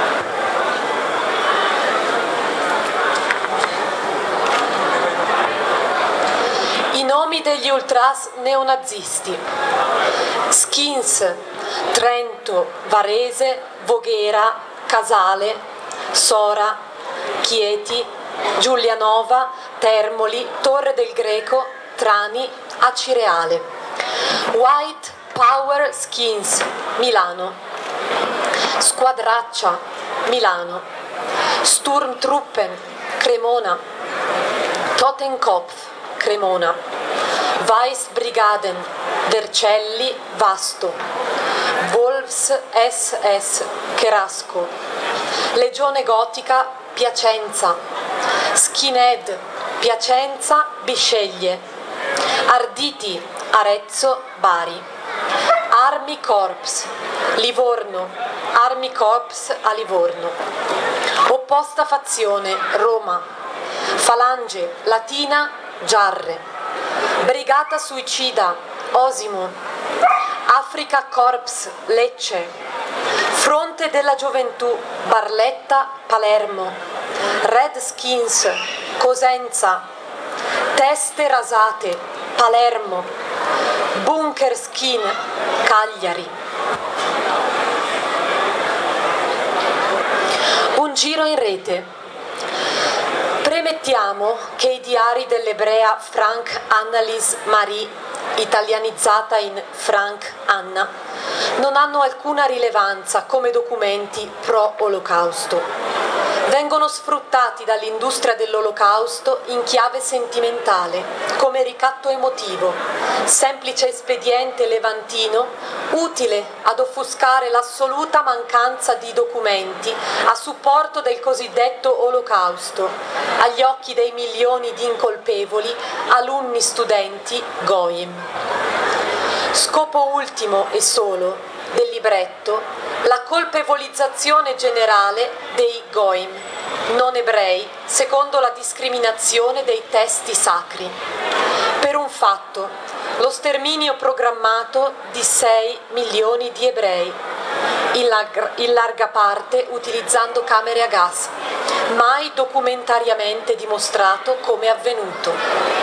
I nomi degli ultras neonazisti: Skins, Trento, Varese, Voghera, Casale, Sora, Chieti, Giulianova, Termoli, Torre del Greco, Trani, Acireale. White Power Skins, Milano. Squadraccia, Milano. Sturmtruppen, Cremona. Totenkopf, Cremona. Weissbrigaden, Vercelli, Vasto. Wolfs SS, Cherasco. Legione Gotica, Piacenza. Skinhead, Piacenza, Bisceglie. Arditi, Arezzo, Bari. Army Corps, Livorno. Army Corps a Livorno. Opposta fazione, Roma. Falange, Latina, Giarre. Brigata suicida, Osimo. Africa Corps, Lecce. Fronte della Gioventù, Barletta, Palermo. Redskins, Cosenza. Teste rasate, Palermo. Bunker Skin, Cagliari. Un giro in rete. Premettiamo che i diari dell'ebrea Frank Annalise Marie, italianizzata in Frank Anna, non hanno alcuna rilevanza come documenti pro-Olocausto. Vengono sfruttati dall'industria dell'Olocausto in chiave sentimentale, come ricatto emotivo, semplice espediente levantino, utile ad offuscare l'assoluta mancanza di documenti a supporto del cosiddetto Olocausto, agli occhi dei milioni di incolpevoli alunni studenti Goyim. Scopo ultimo e solo del libretto, la colpevolizzazione generale dei Goyim, non ebrei, secondo la discriminazione dei testi sacri. Per un fatto, lo sterminio programmato di 6 milioni di ebrei, in larga parte utilizzando camere a gas, mai documentariamente dimostrato come avvenuto.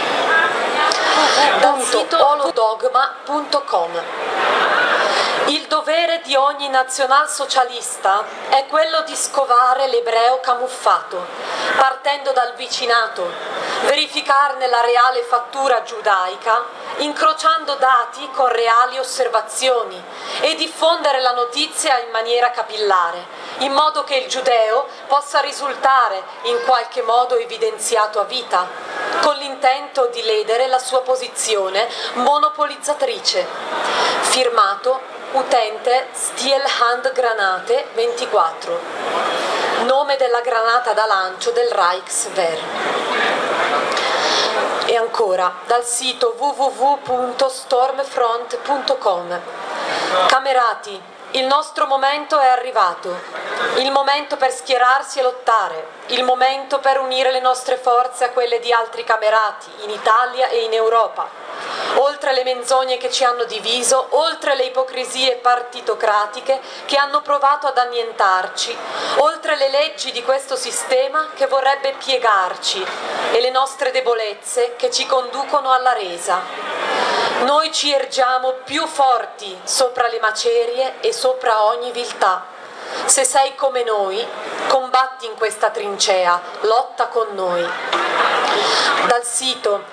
Dal sito holodogma.com. Il dovere di ogni nazionalsocialista è quello di scovare l'ebreo camuffato, partendo dal vicinato, verificarne la reale fattura giudaica, incrociando dati con reali osservazioni e diffondere la notizia in maniera capillare, in modo che il giudeo possa risultare in qualche modo evidenziato a vita, con l'intento di ledere la sua posizione monopolizzatrice. Firmato utente Stielhandgranate 24, nome della granata da lancio del Reichswehr. E ancora dal sito www.stormfront.com. Camerati, il nostro momento è arrivato, il momento per schierarsi e lottare, il momento per unire le nostre forze a quelle di altri camerati in Italia e in Europa. Oltre le menzogne che ci hanno diviso, oltre le ipocrisie partitocratiche che hanno provato ad annientarci, oltre le leggi di questo sistema che vorrebbe piegarci e le nostre debolezze che ci conducono alla resa. Noi ci ergiamo più forti sopra le macerie e sopra ogni viltà. Se sei come noi, combatti in questa trincea, lotta con noi. Dal sito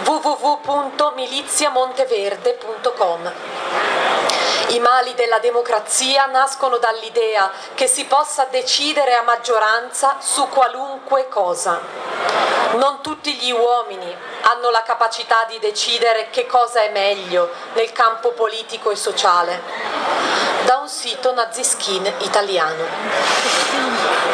www.miliziamonteverde.com. I mali della democrazia nascono dall'idea che si possa decidere a maggioranza su qualunque cosa. Non tutti gli uomini hanno la capacità di decidere che cosa è meglio nel campo politico e sociale. Da un sito Naziskin italiano.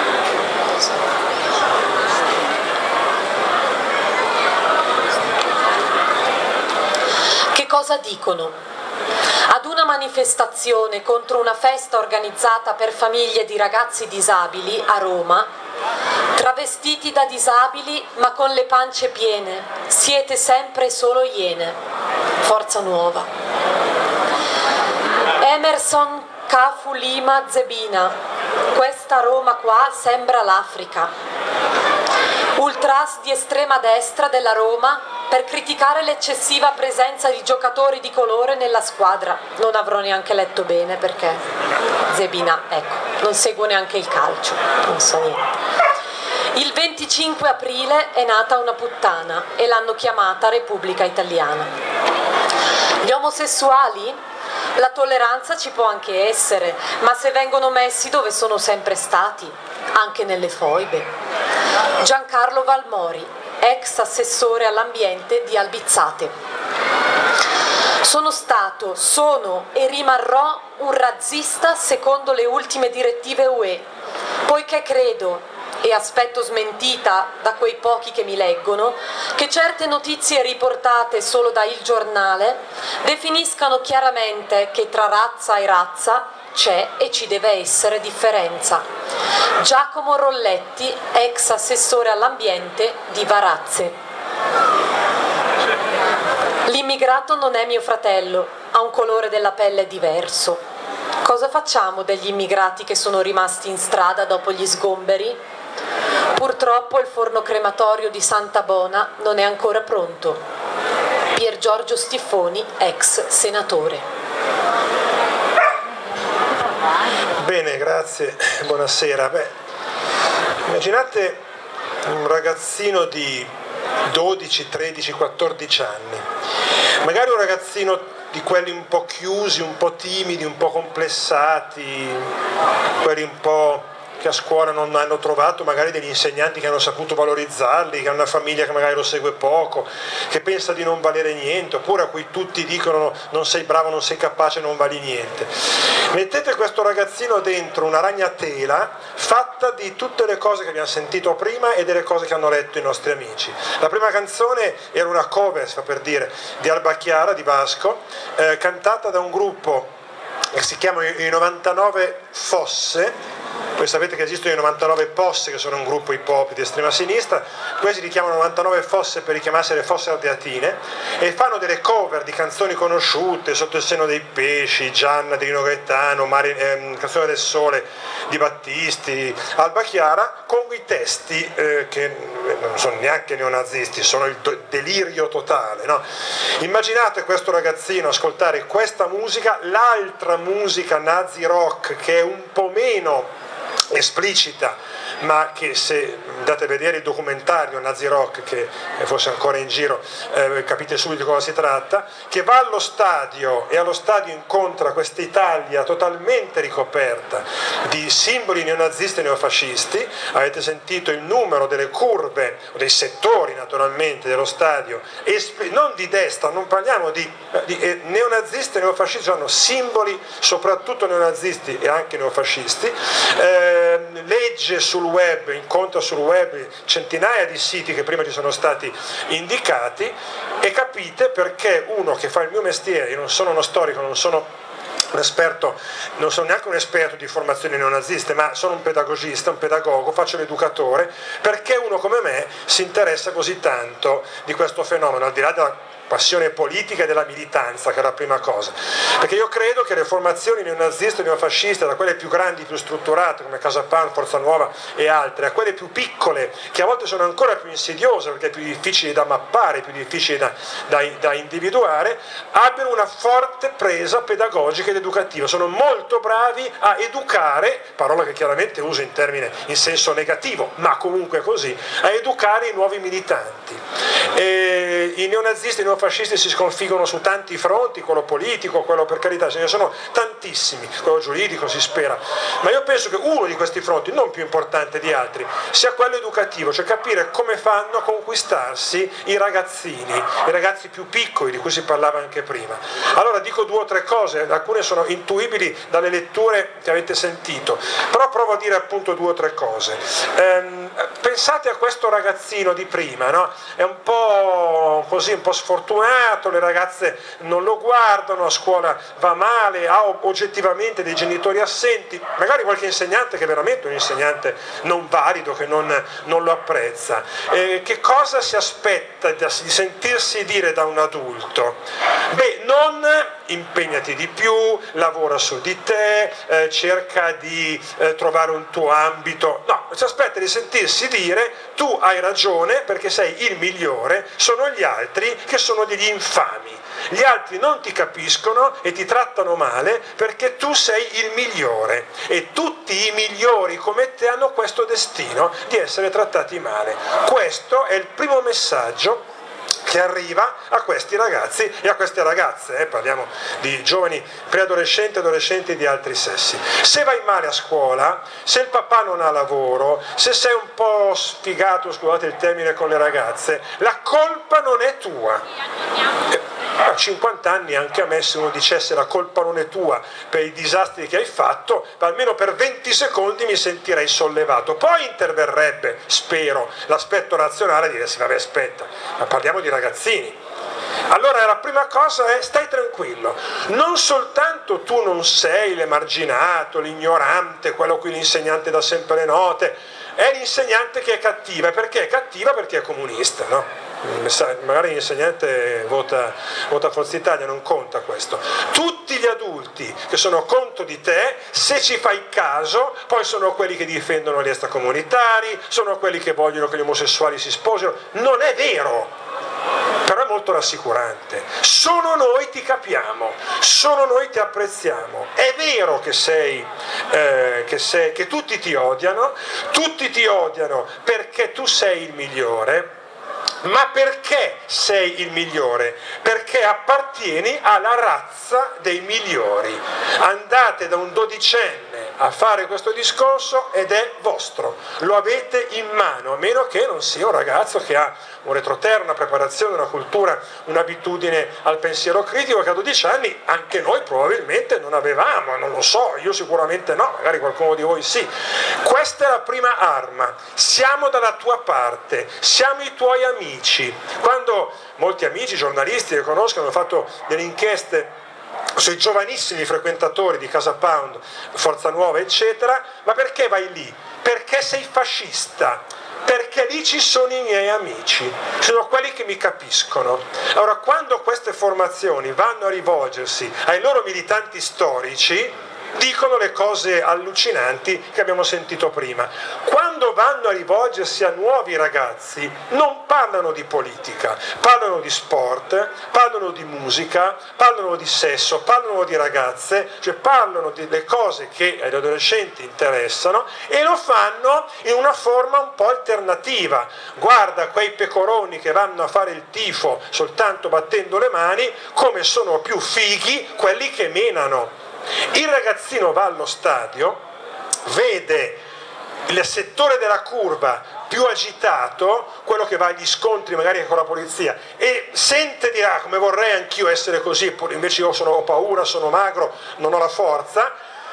Cosa dicono? Ad una manifestazione contro una festa organizzata per famiglie di ragazzi disabili a Roma, Travestiti da disabili ma con le pance piene, siete sempre solo iene. Forza Nuova. Emerson Cafu Lima Zebina, questa Roma qua sembra l'Africa. Ultras di estrema destra della Roma per criticare l'eccessiva presenza di giocatori di colore nella squadra. Non avrò neanche letto bene perché Zebina, ecco, non seguo neanche il calcio, non so niente. Il 25 aprile è nata una puttana e l'hanno chiamata Repubblica Italiana. Gli omosessuali? La tolleranza ci può anche essere, ma se vengono messi dove sono sempre stati, anche nelle foibe. Giancarlo Valmori, ex assessore all'ambiente di Albizzate. Sono stato, sono e rimarrò un razzista secondo le ultime direttive UE, poiché credo, e aspetto smentita da quei pochi che mi leggono, che certe notizie riportate solo da Il Giornale definiscano chiaramente che tra razza e razza c'è e ci deve essere differenza. Giacomo Rolletti, ex assessore all'ambiente di Varazze. L'immigrato non è mio fratello, ha un colore della pelle diverso. Cosa facciamo degli immigrati che sono rimasti in strada dopo gli sgomberi? Purtroppo il forno crematorio di Santa Bona non è ancora pronto. Pier Giorgio Stiffoni, ex senatore. Bene, grazie, buonasera. Immaginate un ragazzino di 12, 13, 14 anni, magari un ragazzino di quelli un po' chiusi, un po' timidi, un po' complessati, quelli un po' che a scuola non hanno trovato magari degli insegnanti che hanno saputo valorizzarli, che hanno una famiglia che magari lo segue poco, che pensa di non valere niente, oppure a cui tutti dicono non sei bravo, non sei capace, non vali niente. Mettete questo ragazzino dentro una ragnatela fatta di tutte le cose che abbiamo sentito prima e delle cose che hanno letto i nostri amici. La prima canzone era una cover, si fa per dire, di Alba Chiara di Vasco, cantata da un gruppo che si chiama i 99 Fosse. Poi sapete che esistono i 99 Posse, che sono un gruppo hip hop di estrema sinistra. Questi li chiamano 99 Fosse per richiamarsi le fosse ardeatine, e fanno delle cover di canzoni conosciute, Sotto il seno dei pesci, Gianna di Rino Gaetano, Canzone del Sole di Battisti, Alba Chiara, con i testi che non sono neanche neonazisti, sono il delirio totale, no? Immaginate questo ragazzino ascoltare questa musica, l'altra musica nazi rock che è un po' meno esplicita, ma che se andate a vedere il documentario Nazi Rock, che è forse ancora in giro, capite subito di cosa si tratta, che va allo stadio e allo stadio incontra questa Italia totalmente ricoperta di simboli neonazisti e neofascisti. Avete sentito il numero delle curve, dei settori naturalmente dello stadio, non di destra, non parliamo di neonazisti e neofascisti, sono simboli soprattutto neonazisti e anche neofascisti. Legge sul web, incontra sul web centinaia di siti che prima ci sono stati indicati, e capite perché uno che fa il mio mestiere, io non sono uno storico, non sono un esperto, non sono neanche un esperto di formazioni neonaziste, ma sono un pedagogista, un pedagogo, faccio l'educatore, perché uno come me si interessa così tanto di questo fenomeno, al di là della passione politica e della militanza, che è la prima cosa, perché io credo che le formazioni neonaziste e neofasciste, da quelle più grandi, più strutturate come Casa Pan, Forza Nuova e altre, a quelle più piccole, che a volte sono ancora più insidiose perché più difficili da mappare, più difficili da individuare, abbiano una forte presa pedagogica ed educativa, sono molto bravi a educare, parola che chiaramente uso in senso negativo, ma comunque così, a educare i nuovi militanti. E i neonazisti e i neofascisti si sconfiggono su tanti fronti, quello politico, quello, per carità, ce ne sono tantissimi, quello giuridico si spera, ma io penso che uno di questi fronti, non più importante di altri, sia quello educativo, cioè capire come fanno a conquistarsi i ragazzi più piccoli di cui si parlava anche prima. Allora dico due o tre cose, alcune sono intuibili dalle letture che avete sentito, però provo a dire appunto due o tre cose. Pensate a questo ragazzino di prima, no? È un po' po' così, un po' sfortunato, le ragazze non lo guardano, a scuola va male, ha oggettivamente dei genitori assenti, magari qualche insegnante che è veramente un insegnante non valido, che non lo apprezza. Che cosa si aspetta di sentirsi dire da un adulto? Beh, non impegnati di più, lavora su di te, cerca di trovare un tuo ambito, no, si aspetta di sentirsi dire tu hai ragione perché sei il migliore, sono gli altri che sono degli infami, gli altri non ti capiscono e ti trattano male perché tu sei il migliore e tutti i migliori come te hanno questo destino di essere trattati male. Questo è il primo messaggio che arriva a questi ragazzi e a queste ragazze, parliamo di giovani preadolescenti e adolescenti di altri sessi. Se vai male a scuola, se il papà non ha lavoro, se sei un po' sfigato, scusate il termine, con le ragazze, la colpa non è tua. A 50 anni anche a me, se uno dicesse la colpa non è tua per i disastri che hai fatto, almeno per 20 secondi mi sentirei sollevato. Poi interverrebbe, spero, l'aspetto razionale e dire sì, vabbè, aspetta, ma parliamo di ragazzini. Allora la prima cosa è stai tranquillo, non soltanto tu non sei l'emarginato, l'ignorante, quello a cui l'insegnante dà sempre le note, è l'insegnante che è cattiva. Perché è cattiva? Perché è comunista, no? Magari l'insegnante vota Forza Italia, non conta questo. Tutti gli adulti che sono contro di te, se ci fai caso, poi sono quelli che difendono gli extracomunitari, sono quelli che vogliono che gli omosessuali si sposino. Non è vero, però è molto rassicurante. Solo noi ti capiamo, solo noi ti apprezziamo. È vero che che tutti ti odiano perché tu sei il migliore. Ma perché sei il migliore? Perché appartieni alla razza dei migliori. Andate da un dodicenne a fare questo discorso ed è vostro, lo avete in mano, a meno che non sia un ragazzo che ha un retroterra, una preparazione, una cultura, un'abitudine al pensiero critico, che a 12 anni anche noi probabilmente non avevamo, non lo so, io sicuramente no, magari qualcuno di voi sì. Questa è la prima arma, siamo dalla tua parte, siamo i tuoi amici. Quando molti amici, giornalisti che conoscono, hanno fatto delle inchieste sui giovanissimi frequentatori di Casa Pound, Forza Nuova eccetera, ma perché vai lì? Perché sei fascista, perché lì ci sono i miei amici, sono quelli che mi capiscono. Allora, quando queste formazioni vanno a rivolgersi ai loro militanti storici, dicono le cose allucinanti che abbiamo sentito prima. Quando vanno a rivolgersi a nuovi ragazzi non parlano di politica, parlano di sport, parlano di musica, parlano di sesso, parlano di ragazze, cioè parlano delle cose che agli adolescenti interessano e lo fanno in una forma un po' alternativa. Guarda quei pecoroni che vanno a fare il tifo soltanto battendo le mani, come sono più fighi quelli che menano. Il ragazzino va allo stadio, vede il settore della curva più agitato, quello che va agli scontri magari con la polizia, e sente di come vorrei anch'io essere così, invece io ho paura, sono magro, non ho la forza,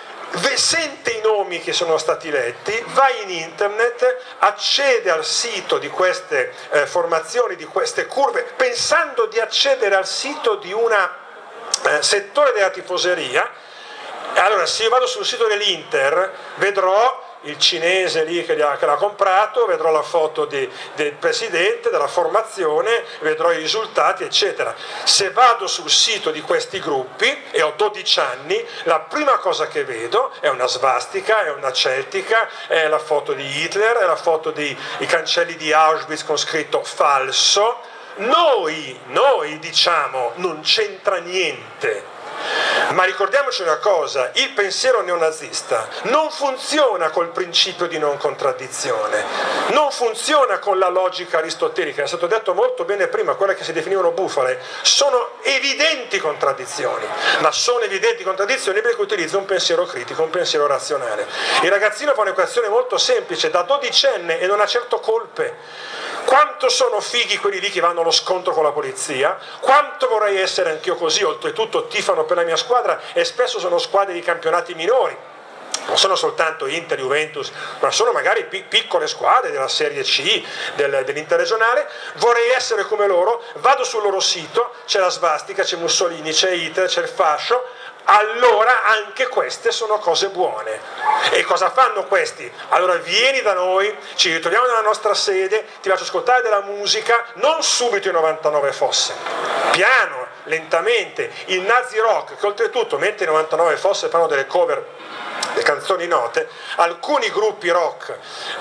sente i nomi che sono stati letti, va in internet, accede al sito di queste formazioni, di queste curve, pensando di accedere al sito di un settore della tifoseria. Allora, se io vado sul sito dell'Inter, vedrò il cinese lì che l'ha comprato, vedrò la foto del presidente, della formazione, vedrò i risultati, eccetera. Se vado sul sito di questi gruppi e ho 12 anni, la prima cosa che vedo è una svastica, è una celtica, è la foto di Hitler, è la foto dei cancelli di Auschwitz con scritto falso. Noi diciamo non c'entra niente. Ma ricordiamoci una cosa, il pensiero neonazista non funziona col principio di non contraddizione, non funziona con la logica aristotelica, è stato detto molto bene prima, quelle che si definivano bufale, sono evidenti contraddizioni, ma sono evidenti contraddizioni perché utilizza un pensiero critico, un pensiero razionale. Il ragazzino fa un'equazione molto semplice, da dodicenne e non ha certo colpe. Quanto sono fighi quelli lì che vanno allo scontro con la polizia, quanto vorrei essere anch'io così, oltretutto tifano per la mia squadra e spesso sono squadre di campionati minori. non sono soltanto Inter, Juventus, ma sono magari piccole squadre della Serie C, dell'Interregionale. Vorrei essere come loro, vado sul loro sito, c'è la svastica, c'è Mussolini, c'è Hitler, c'è il fascio. Allora anche queste sono cose buone. E cosa fanno questi? Allora vieni da noi, ci ritroviamo nella nostra sede, ti faccio ascoltare della musica, non subito i 99 fosse, piano, lentamente, il nazi rock, che oltretutto mentre i 99 fosse fanno delle cover, le canzoni note, alcuni gruppi rock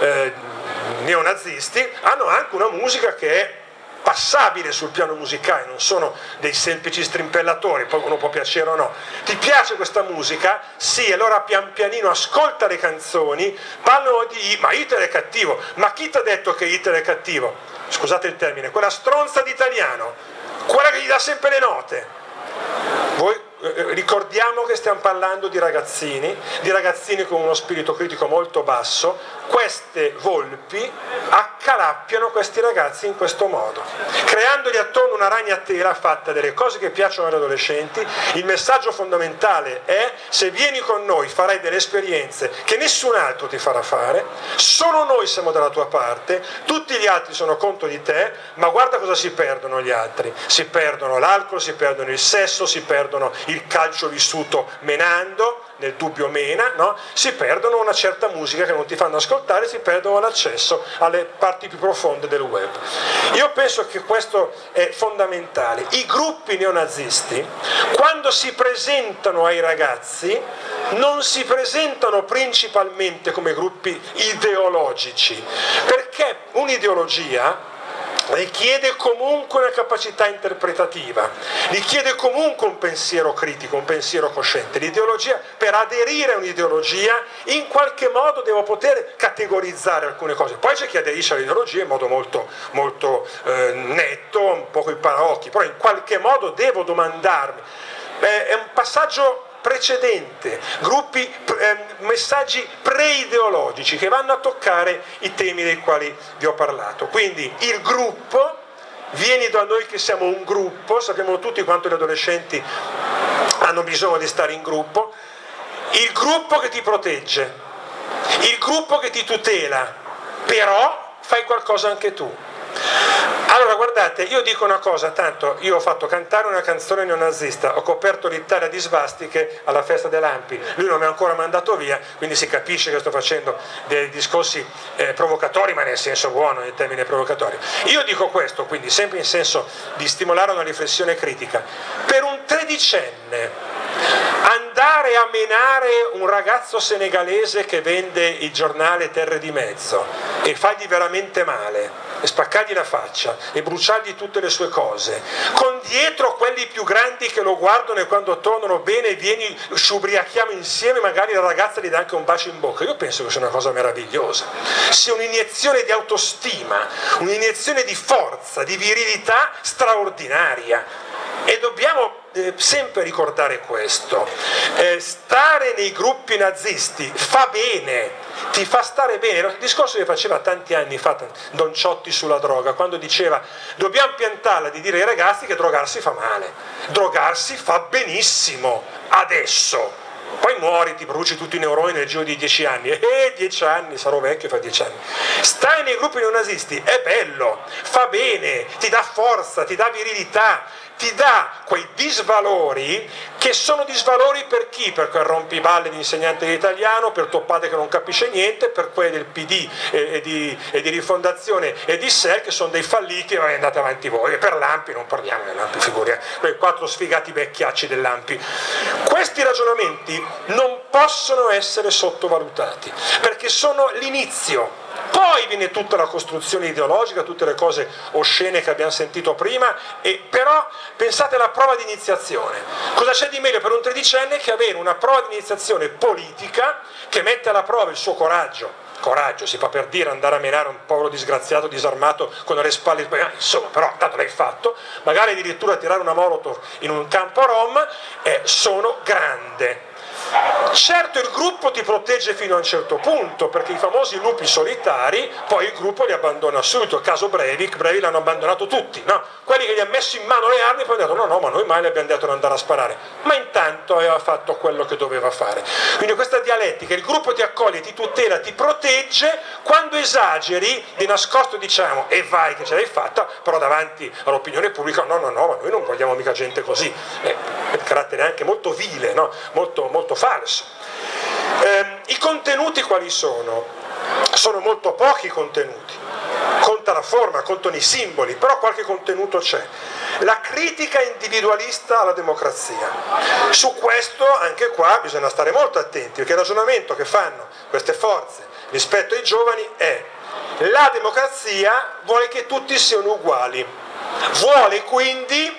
neonazisti hanno anche una musica che è passabile sul piano musicale, non sono dei semplici strimpellatori, poi uno può piacere o no. Ti piace questa musica? Sì, allora pian pianino ascolta le canzoni, parlano di ma Hitler è cattivo, ma chi ti ha detto che Hitler è cattivo? Scusate il termine, quella stronza di italiano, quella che gli dà sempre le note. Voi ricordiamo che stiamo parlando di ragazzini con uno spirito critico molto basso. Queste volpi accalappiano questi ragazzi in questo modo, creandogli attorno una ragnatela fatta delle cose che piacciono agli adolescenti. Il messaggio fondamentale è: se vieni con noi farai delle esperienze che nessun altro ti farà fare, solo noi siamo dalla tua parte, tutti gli altri sono contro di te, ma guarda cosa si perdono gli altri: si perdono l'alcol, si perdono il sesso, si perdono il calcio vissuto menando, nel dubbio mena, no? Si perdono una certa musica che non ti fanno ascoltare, si perdono l'accesso alle parti più profonde del web. Io penso che questo è fondamentale. I gruppi neonazisti, quando si presentano ai ragazzi, non si presentano principalmente come gruppi ideologici, perché un'ideologia richiede comunque una capacità interpretativa, richiede comunque un pensiero critico, un pensiero cosciente. L'ideologia, per aderire a un'ideologia, in qualche modo devo poter categorizzare alcune cose. Poi c'è chi aderisce all'ideologia in modo molto netto, un po' coi paraocchi, però in qualche modo devo domandarmi. È un passaggio precedente, messaggi preideologici che vanno a toccare i temi dei quali vi ho parlato. Quindi il gruppo, vieni da noi che siamo un gruppo, sappiamo tutti quanto gli adolescenti hanno bisogno di stare in gruppo, il gruppo che ti protegge, il gruppo che ti tutela, però fai qualcosa anche tu. Allora guardate, io dico una cosa, tanto io ho fatto cantare una canzone neonazista, ho coperto l'Italia di svastiche alla festa dell'Ampi, lui non mi ha ancora mandato via, quindi si capisce che sto facendo dei discorsi provocatori, ma nel senso buono, nel termine provocatorio. Io dico questo, quindi sempre in senso di stimolare una riflessione critica. Per un tredicenne andare a menare un ragazzo senegalese che vende il giornale Terre di Mezzo e fargli veramente male, e spaccargli la faccia e bruciargli tutte le sue cose, con dietro quelli più grandi che lo guardano e quando tornano bene vieni, ci ubriachiamo insieme, magari la ragazza gli dà anche un bacio in bocca. Io penso che sia una cosa meravigliosa, sia un'iniezione di autostima, un'iniezione di forza, di virilità straordinaria. E dobbiamo sempre ricordare questo. Stare nei gruppi nazisti fa bene, ti fa stare bene. Il discorso che faceva tanti anni fa Don Ciotti sulla droga, quando diceva dobbiamo piantarla di dire ai ragazzi che drogarsi fa male, drogarsi fa benissimo adesso. Poi muori, ti bruci tutti i neuroni nel giro di 10 anni. 10 anni, sarò vecchio fra 10 anni. Stare nei gruppi neonazisti è bello, fa bene, ti dà forza, ti dà virilità, ti dà quei disvalori che sono disvalori per chi? Per quel rompiballe di insegnante di italiano, per tuo padre che non capisce niente, per quelli del PD e di Rifondazione e di SEL che sono dei falliti e andate avanti voi. E per l'Ampi non parliamo dell'Ampi, figuri, quei 4 sfigati vecchiacci dell'Ampi. Questi ragionamenti non possono essere sottovalutati perché sono l'inizio. Poi viene tutta la costruzione ideologica, tutte le cose oscene che abbiamo sentito prima, però pensate alla prova di iniziazione. Cosa c'è di meglio per un tredicenne che avere una prova di iniziazione politica che mette alla prova il suo coraggio? Coraggio, si fa per dire, andare a menare un povero disgraziato disarmato con le spalle, insomma, però tanto l'hai fatto, magari addirittura tirare una molotov in un campo rom, sono grande. Certo Intanto il gruppo ti protegge fino a un certo punto, perché i famosi lupi solitari poi il gruppo li abbandona subito. Il caso Breivik l'hanno abbandonato tutti, no? Quelli che gli hanno messo in mano le armi poi hanno detto no, ma noi mai le abbiamo detto di andare a sparare, ma intanto aveva fatto quello che doveva fare. Quindi questa dialettica, il gruppo ti accoglie, ti tutela, ti protegge, quando esageri di nascosto diciamo e vai che ce l'hai fatta, però davanti all'opinione pubblica no, ma noi non vogliamo mica gente così, il carattere anche molto vile, no? molto falso. I contenuti quali sono? Sono molto pochi contenuti, conta la forma, contano i simboli, però qualche contenuto c'è. La critica individualista alla democrazia, su questo anche qua bisogna stare molto attenti, perché il ragionamento che fanno queste forze rispetto ai giovani è: la democrazia vuole che tutti siano uguali, vuole quindi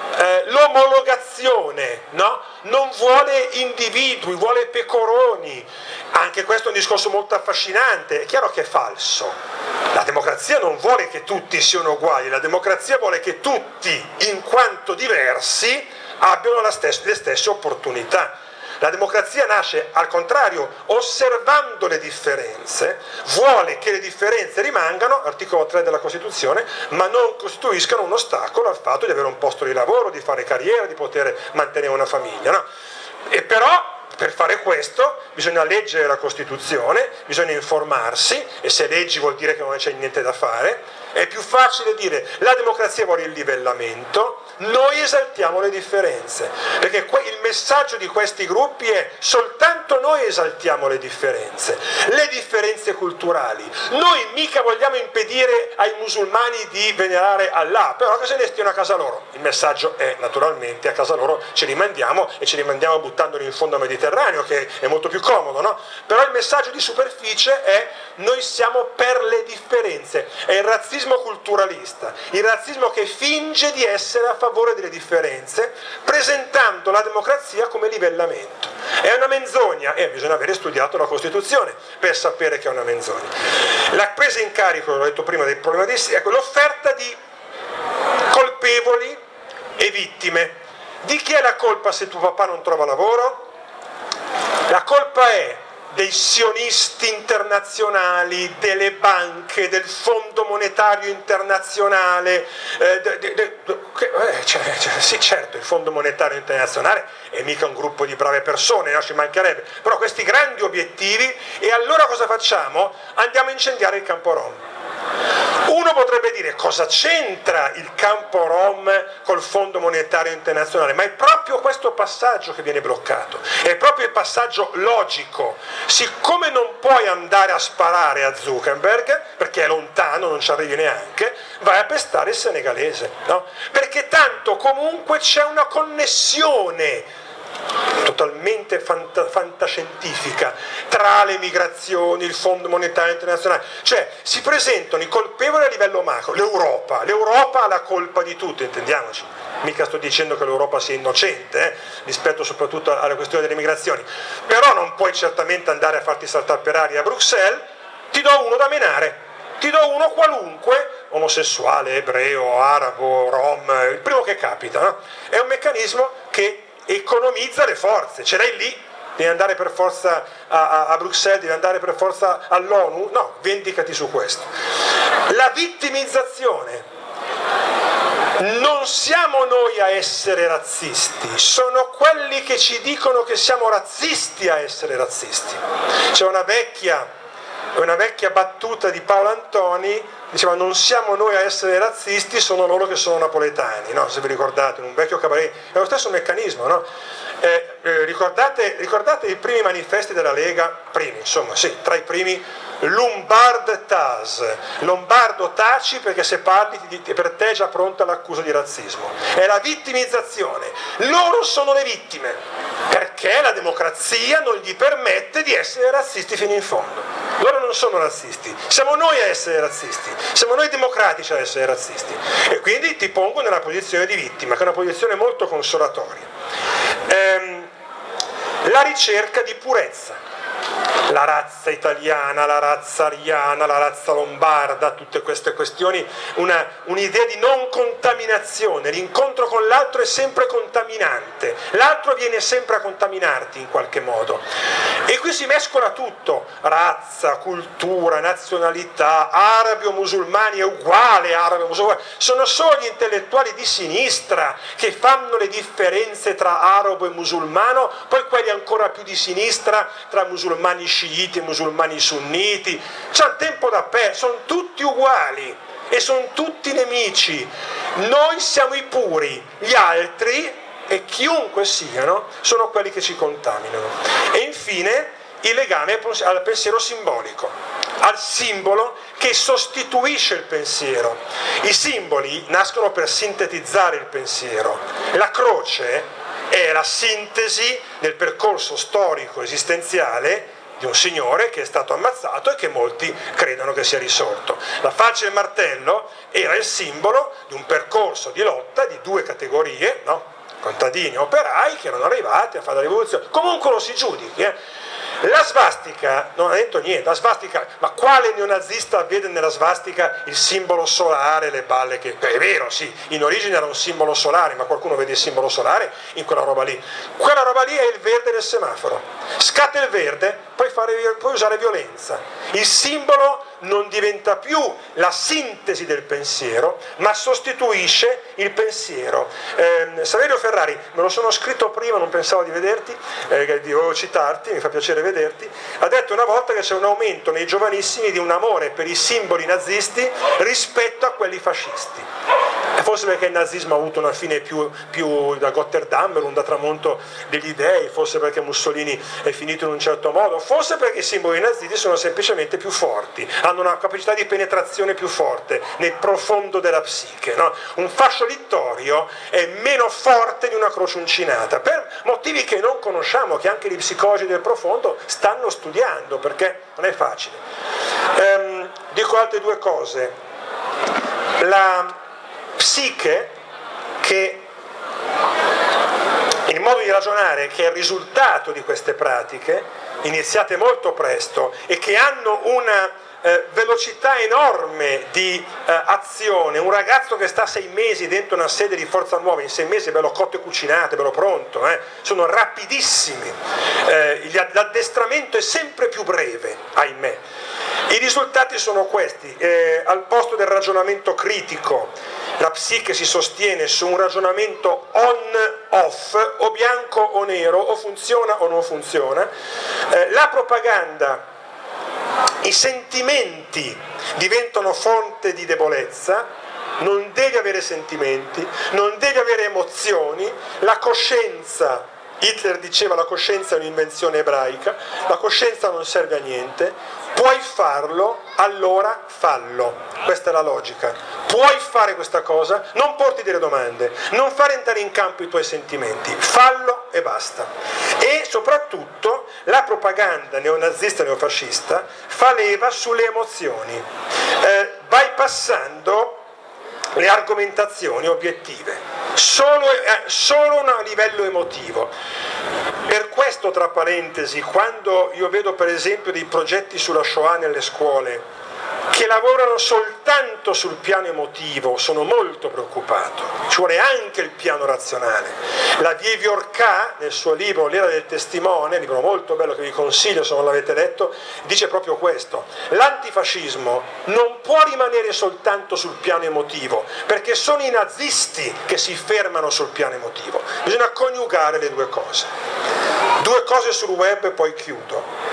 l'omologazione, no? Non vuole individui, vuole pecoroni. Anche questo è un discorso molto affascinante. È chiaro che è falso. La democrazia non vuole che tutti siano uguali, la democrazia vuole che tutti, in quanto diversi, abbiano le stesse opportunità. La democrazia nasce, al contrario, osservando le differenze, vuole che le differenze rimangano, articolo 3 della Costituzione, ma non costituiscano un ostacolo al fatto di avere un posto di lavoro, di fare carriera, di poter mantenere una famiglia. No? E però, per fare questo, bisogna leggere la Costituzione, bisogna informarsi, e se leggi vuol dire che non c'è niente da fare. È più facile dire la democrazia vuole il livellamento, noi esaltiamo le differenze, perché il messaggio di questi gruppi è: soltanto noi esaltiamo le differenze culturali, noi mica vogliamo impedire ai musulmani di venerare Allah, però che se ne stiano a casa loro. Il messaggio è naturalmente: a casa loro ce li mandiamo, e ce li mandiamo buttandoli in fondo al Mediterraneo, che è molto più comodo, no? Però il messaggio di superficie è: noi siamo per le differenze. È il razzismo culturalista, il razzismo che finge di essere a favore delle differenze, presentando la democrazia come livellamento. È una menzogna, e bisogna aver studiato la Costituzione per sapere che è una menzogna. La presa in carico, l'ho detto prima, del problema ecco, l'offerta di colpevoli e vittime. Di chi è la colpa se tuo papà non trova lavoro? La colpa è dei sionisti internazionali, delle banche, del Fondo Monetario Internazionale, sì, certo, il Fondo Monetario Internazionale è mica un gruppo di brave persone, no? Ci mancherebbe, però questi grandi obiettivi, e allora cosa facciamo? Andiamo a incendiare il campo Rom. Uno potrebbe dire: cosa c'entra il campo Rom col Fondo Monetario Internazionale? Ma è proprio questo passaggio che viene bloccato, è proprio il passaggio logico. Siccome non puoi andare a sparare a Zuckerberg, perché è lontano, non ci arrivi neanche, vai a pestare il senegalese, no? Perché tanto comunque c'è una connessione totalmente fantascientifica tra le migrazioni, il Fondo Monetario Internazionale, cioè si presentano i colpevoli a livello macro. L'Europa ha la colpa di tutto, intendiamoci, mica sto dicendo che l'Europa sia innocente rispetto soprattutto alla questione delle migrazioni, però non puoi certamente andare a farti saltare per aria a Bruxelles. Ti do uno da menare, ti do uno qualunque, omosessuale, ebreo, arabo, rom, il primo che capita, no? È un meccanismo che economizza le forze. Ce l'hai lì, devi andare per forza a Bruxelles, devi andare per forza all'ONU? No, vendicati su questo. La vittimizzazione: non siamo noi a essere razzisti, sono quelli che ci dicono che siamo razzisti a essere razzisti. C'è una vecchia battuta di Paolo Antoni, diceva: non siamo noi a essere razzisti, sono loro che sono napoletani, no? Se vi ricordate, in un vecchio cabaret, è lo stesso meccanismo, no? Ricordate i primi manifesti della Lega? Tra i primi, Lombard Tas, Lombardo taci perché se parli per te è già pronta l'accusa di razzismo. È la vittimizzazione, loro sono le vittime, perché la democrazia non gli permette di essere razzisti fino in fondo. Loro non sono razzisti, siamo noi a essere razzisti, siamo noi democratici a essere razzisti, e quindi ti pongo nella posizione di vittima, che è una posizione molto consolatoria. La ricerca di purezza. la razza italiana, la razza ariana, la razza lombarda, tutte queste questioni, un'idea di non contaminazione, l'incontro con l'altro è sempre contaminante, l'altro viene sempre a contaminarti in qualche modo. E qui si mescola tutto, razza, cultura, nazionalità, arabi o musulmani è uguale, arabi o musulmani, sono solo gli intellettuali di sinistra che fanno le differenze tra arabo e musulmano, poi quelli ancora più di sinistra tra musulmani sciiti e musulmani sunniti, c'è tempo da perdere, sono tutti uguali e sono tutti nemici, noi siamo i puri, gli altri e chiunque siano sono quelli che ci contaminano. E infine il legame al pensiero simbolico, al simbolo che sostituisce il pensiero. I simboli nascono per sintetizzare il pensiero, la croce è la sintesi del percorso storico esistenziale di un signore che è stato ammazzato e che molti credono che sia risorto. La falce e il martello era il simbolo di un percorso di lotta di due categorie, no? Contadini e operai che erano arrivati a fare la rivoluzione. Comunque lo si giudichi. La svastica non ha detto niente, la svastica, ma quale neonazista vede nella svastica il simbolo solare, le balle che... È vero, sì, in origine era un simbolo solare, ma qualcuno vede il simbolo solare in quella roba lì. Quella roba lì è il verde del semaforo. Scatta il verde, puoi usare violenza. Il simbolo non diventa più la sintesi del pensiero, ma sostituisce il pensiero. Saverio Ferrari, me lo sono scritto prima, non pensavo di vederti, volevo citarti, mi fa piacere vederti, ha detto una volta che c'è un aumento nei giovanissimi di un amore per i simboli nazisti rispetto a quelli fascisti. Forse perché il nazismo ha avuto una fine più da Gotterdammer, un da tramonto degli dei, forse perché Mussolini è finito in un certo modo, forse perché i simboli nazisti sono semplicemente più forti, hanno una capacità di penetrazione più forte nel profondo della psiche, no? Un fascio littorio è meno forte di una croce uncinata, per motivi che non conosciamo, che anche gli psicologi del profondo stanno studiando, perché non è facile. Dico altre due cose. La psiche, che il modo di ragionare che è il risultato di queste pratiche iniziate molto presto e che hanno una velocità enorme di azione. Un ragazzo che sta 6 mesi dentro una sede di Forza Nuova, in 6 mesi è bello cotto e cucinato, è bello pronto, sono rapidissimi, l'addestramento è sempre più breve, ahimè. I risultati sono questi: al posto del ragionamento critico la psiche si sostiene su un ragionamento on-off, o bianco o nero, o funziona o non funziona. La propaganda, i sentimenti diventano fonte di debolezza, non devi avere sentimenti, non devi avere emozioni, la coscienza, Hitler diceva la coscienza è un'invenzione ebraica, la coscienza non serve a niente, puoi farlo, allora fallo, questa è la logica, puoi fare questa cosa, non porti delle domande, non fare entrare in campo i tuoi sentimenti, fallo e basta. E soprattutto la propaganda neonazista e neofascista fa leva sulle emozioni, bypassando le argomentazioni obiettive, solo a livello emotivo. Per questo, tra parentesi, quando io vedo per esempio dei progetti sulla Shoah nelle scuole che lavorano soltanto sul piano emotivo, sono molto preoccupato. Ci vuole anche il piano razionale. La Vieviorca, nel suo libro L'era del testimone, libro molto bello che vi consiglio se non l'avete letto, dice proprio questo: l'antifascismo non può rimanere soltanto sul piano emotivo, perché sono i nazisti che si fermano sul piano emotivo. Bisogna coniugare le due cose. Due cose sul web e poi chiudo.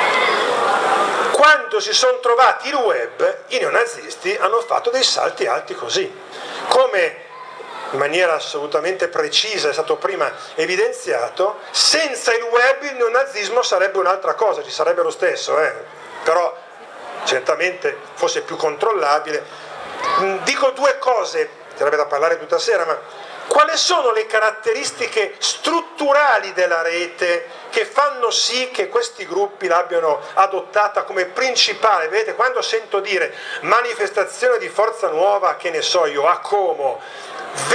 Quando si sono trovati il web, i neonazisti hanno fatto dei salti alti così. Come in maniera assolutamente precisa è stato prima evidenziato, senza il web il neonazismo sarebbe un'altra cosa, ci sarebbe lo stesso, però certamente fosse più controllabile. Dico due cose, sarebbe da parlare tutta sera, ma quali sono le caratteristiche strutturali della rete che fanno sì che questi gruppi l'abbiano adottata come principale? Vedete, quando sento dire manifestazione di Forza Nuova, che ne so io, a Como, 20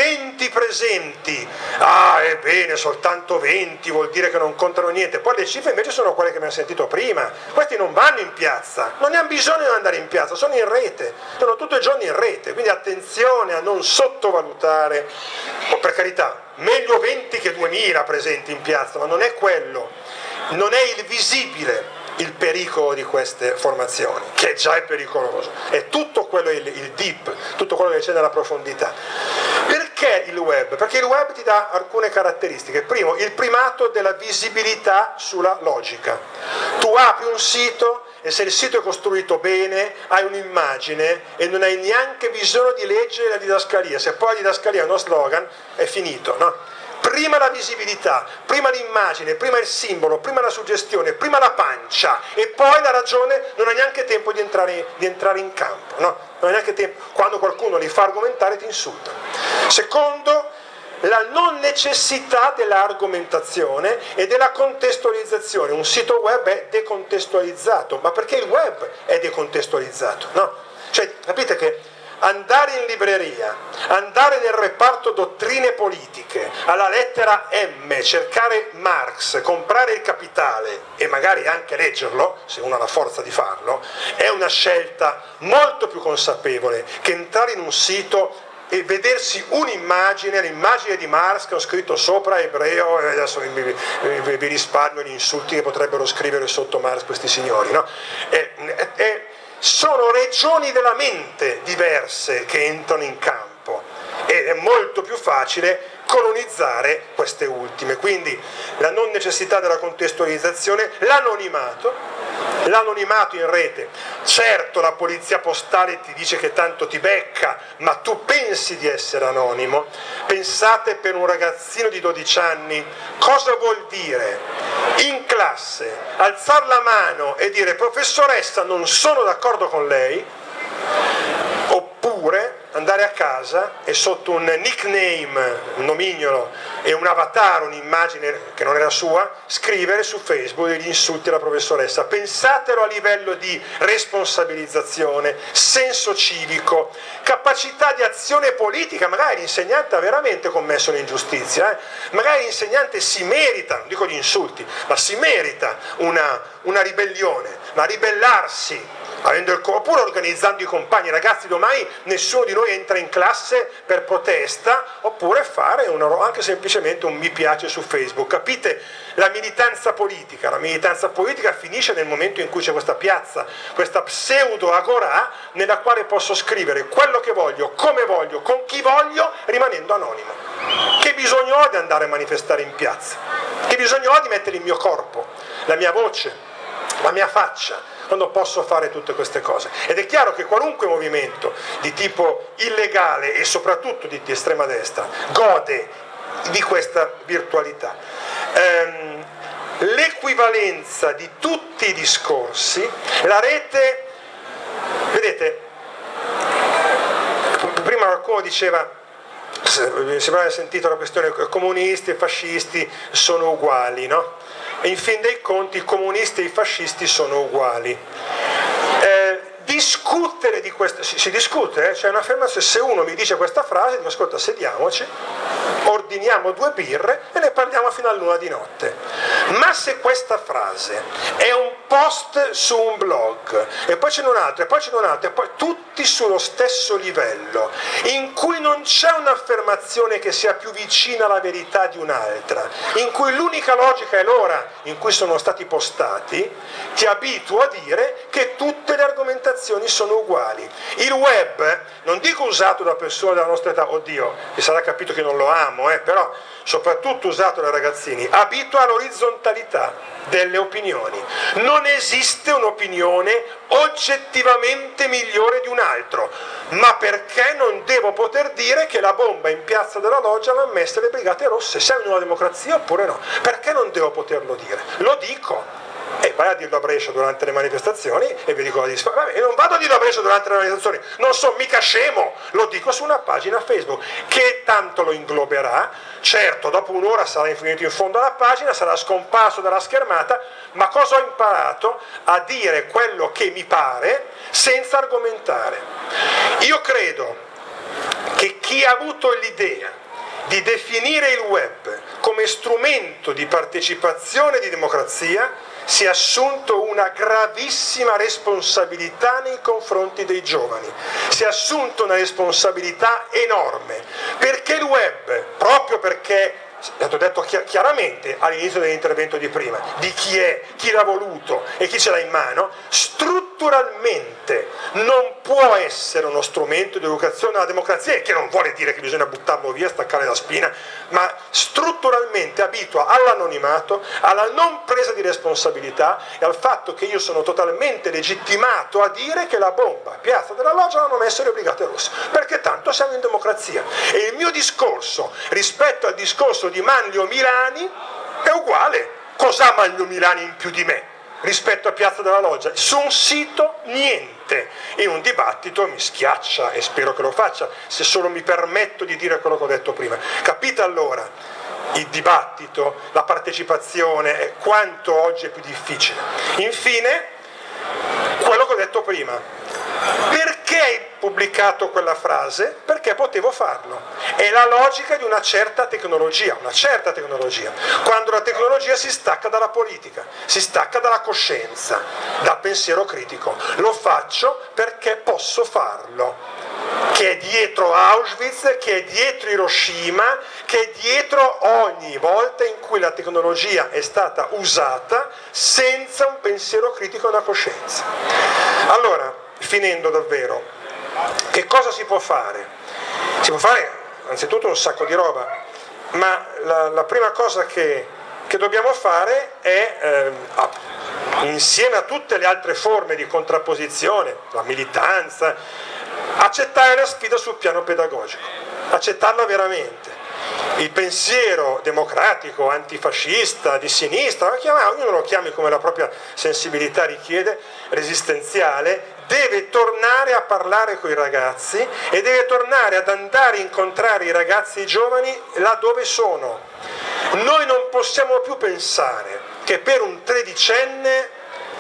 presenti, è bene, soltanto 20 vuol dire che non contano niente, poi le cifre invece sono quelle che abbiamo sentito prima, questi non vanno in piazza, non ne hanno bisogno di andare in piazza, sono in rete, sono tutto il giorno in rete, quindi attenzione a non sottovalutare, per carità, meglio 20 che 2000 presenti in piazza, ma non è quello, non è il visibile il pericolo di queste formazioni, che già è pericoloso, è tutto quello, il deep, tutto quello che c'è nella profondità. Perché il web? Perché il web ti dà alcune caratteristiche. Primo, il primato della visibilità sulla logica. Tu apri un sito e se il sito è costruito bene, hai un'immagine e non hai neanche bisogno di leggere la didascalia. Se poi la didascalia è uno slogan, è finito, no? Prima la visibilità, prima l'immagine, prima il simbolo, prima la suggestione, prima la pancia e poi la ragione, non ha neanche tempo di entrare in campo, no? Non ha neanche tempo, quando qualcuno li fa argomentare ti insulta. Secondo, la non necessità dell'argomentazione e della contestualizzazione. Un sito web è decontestualizzato, ma perché il web è decontestualizzato, no? Cioè, capite che andare in libreria, andare nel reparto dottrine politiche, alla lettera M, cercare Marx, comprare il Capitale e magari anche leggerlo, se uno ha la forza di farlo, è una scelta molto più consapevole che entrare in un sito e vedersi un'immagine, l'immagine di Marx che ho scritto sopra ebreo, e adesso vi risparmio gli insulti che potrebbero scrivere sotto Marx questi signori, no? Sono regioni della mente diverse che entrano in campo ed è molto più facile colonizzare queste ultime, quindi la non necessità della contestualizzazione, l'anonimato in rete. Certo, la polizia postale ti dice che tanto ti becca, ma tu pensi di essere anonimo. Pensate, per un ragazzino di 12 anni cosa vuol dire in classe alzare la mano e dire professoressa non sono d'accordo con lei, oppure andare a casa e sotto un nickname, un nomignolo e un avatar, un'immagine che non era sua, scrivere su Facebook degli insulti alla professoressa. Pensatelo a livello di responsabilizzazione, senso civico, capacità di azione politica. Magari l'insegnante ha veramente commesso un'ingiustizia, magari l'insegnante si merita, non dico gli insulti, ma si merita una ribellione, ma ribellarsi oppure organizzando i compagni. Ragazzi, domani nessuno di noi entra in classe per protesta, oppure fare anche semplicemente un mi piace su Facebook. Capite la militanza politica? La militanza politica finisce nel momento in cui c'è questa piazza, questa pseudo agorà nella quale posso scrivere quello che voglio, come voglio, con chi voglio, rimanendo anonimo. Che bisogno ho di andare a manifestare in piazza? Che bisogno ho di mettere il mio corpo, la mia voce, la mia faccia, quando posso fare tutte queste cose? Ed è chiaro che qualunque movimento di tipo illegale e soprattutto di estrema destra gode di questa virtualità. L'equivalenza di tutti i discorsi, la rete, vedete, prima qualcuno diceva, mi sembrava aver sentito la questione comunisti e fascisti sono uguali, no? E in fin dei conti i comunisti e i fascisti sono uguali. Discutere di questo, si discute, c'è un'affermazione. Se uno mi dice questa frase, dico ascolta, sediamoci, ordiniamo 2 birre e ne parliamo fino all'1 di notte. Ma se questa frase è un post su un blog, e poi ce n'è un altro, e poi ce n'è un altro, e poi tutti sullo stesso livello, in cui non c'è un'affermazione che sia più vicina alla verità di un'altra, in cui l'unica logica è l'ora in cui sono stati postati, ti abituo a dire che tutte le argomentazioni sono uguali. Il web, non dico usato da persone della nostra età, oddio, vi sarà capito che non lo amo, però soprattutto usato dai ragazzini, abitua all'orizzontalità delle opinioni. Non esiste un'opinione oggettivamente migliore di un altro, ma perché non devo poter dire che la bomba in Piazza della Loggia l'hanno messa le Brigate Rosse? Siamo in una democrazia oppure no? Perché non devo poterlo dire? Lo dico. E vai a dirlo a Brescia durante le manifestazioni e vedi cosa dice. E non vado a dirlo a Brescia durante le manifestazioni, non sono mica scemo, lo dico su una pagina Facebook che tanto lo ingloberà. Certo, dopo un'ora sarà finito in fondo alla pagina, sarà scomparso dalla schermata, ma cosa ho imparato? A dire quello che mi pare senza argomentare. Io credo che chi ha avuto l'idea di definire il web come strumento di partecipazione e di democrazia si è assunto una gravissima responsabilità nei confronti dei giovani, si è assunto una responsabilità enorme, perché il web, proprio perché, è stato detto chiaramente all'inizio dell'intervento di prima, di chi è, chi l'ha voluto e chi ce l'ha in mano, strutturalmente non può essere uno strumento di educazione alla democrazia, che non vuole dire che bisogna buttarlo via, staccare la spina, ma strutturalmente abitua all'anonimato, alla non presa di responsabilità e al fatto che io sono totalmente legittimato a dire che la bomba a Piazza della Loggia l'hanno messa le Brigate Rosse, perché tanto siamo in democrazia. E il mio discorso rispetto al discorso di Manlio Milani è uguale. Cos'ha Manlio Milani in più di me rispetto a Piazza della Loggia? Su un sito niente, in un dibattito mi schiaccia e spero che lo faccia, se solo mi permetto di dire quello che ho detto prima. Capite allora il dibattito, la partecipazione e quanto oggi è più difficile. Infine, quello che ho detto prima. Perché hai pubblicato quella frase? Perché potevo farlo. È la logica di una certa tecnologia. Quando la tecnologia si stacca dalla politica, si stacca dalla coscienza, dal pensiero critico. Lo faccio perché posso farlo. Che è dietro Auschwitz, che è dietro Hiroshima, che è dietro ogni volta in cui la tecnologia è stata usata senza un pensiero critico e una coscienza. Allora, finendo davvero, che cosa si può fare? Si può fare anzitutto un sacco di roba, ma la prima cosa che dobbiamo fare è, insieme a tutte le altre forme di contrapposizione, la militanza, accettare la sfida sul piano pedagogico, accettarla veramente. Il pensiero democratico, antifascista, di sinistra, ognuno lo chiami come la propria sensibilità richiede, resistenziale, deve tornare a parlare con i ragazzi e deve tornare ad andare a incontrare i ragazzi giovani là dove sono. Noi non possiamo più pensare che per un tredicenne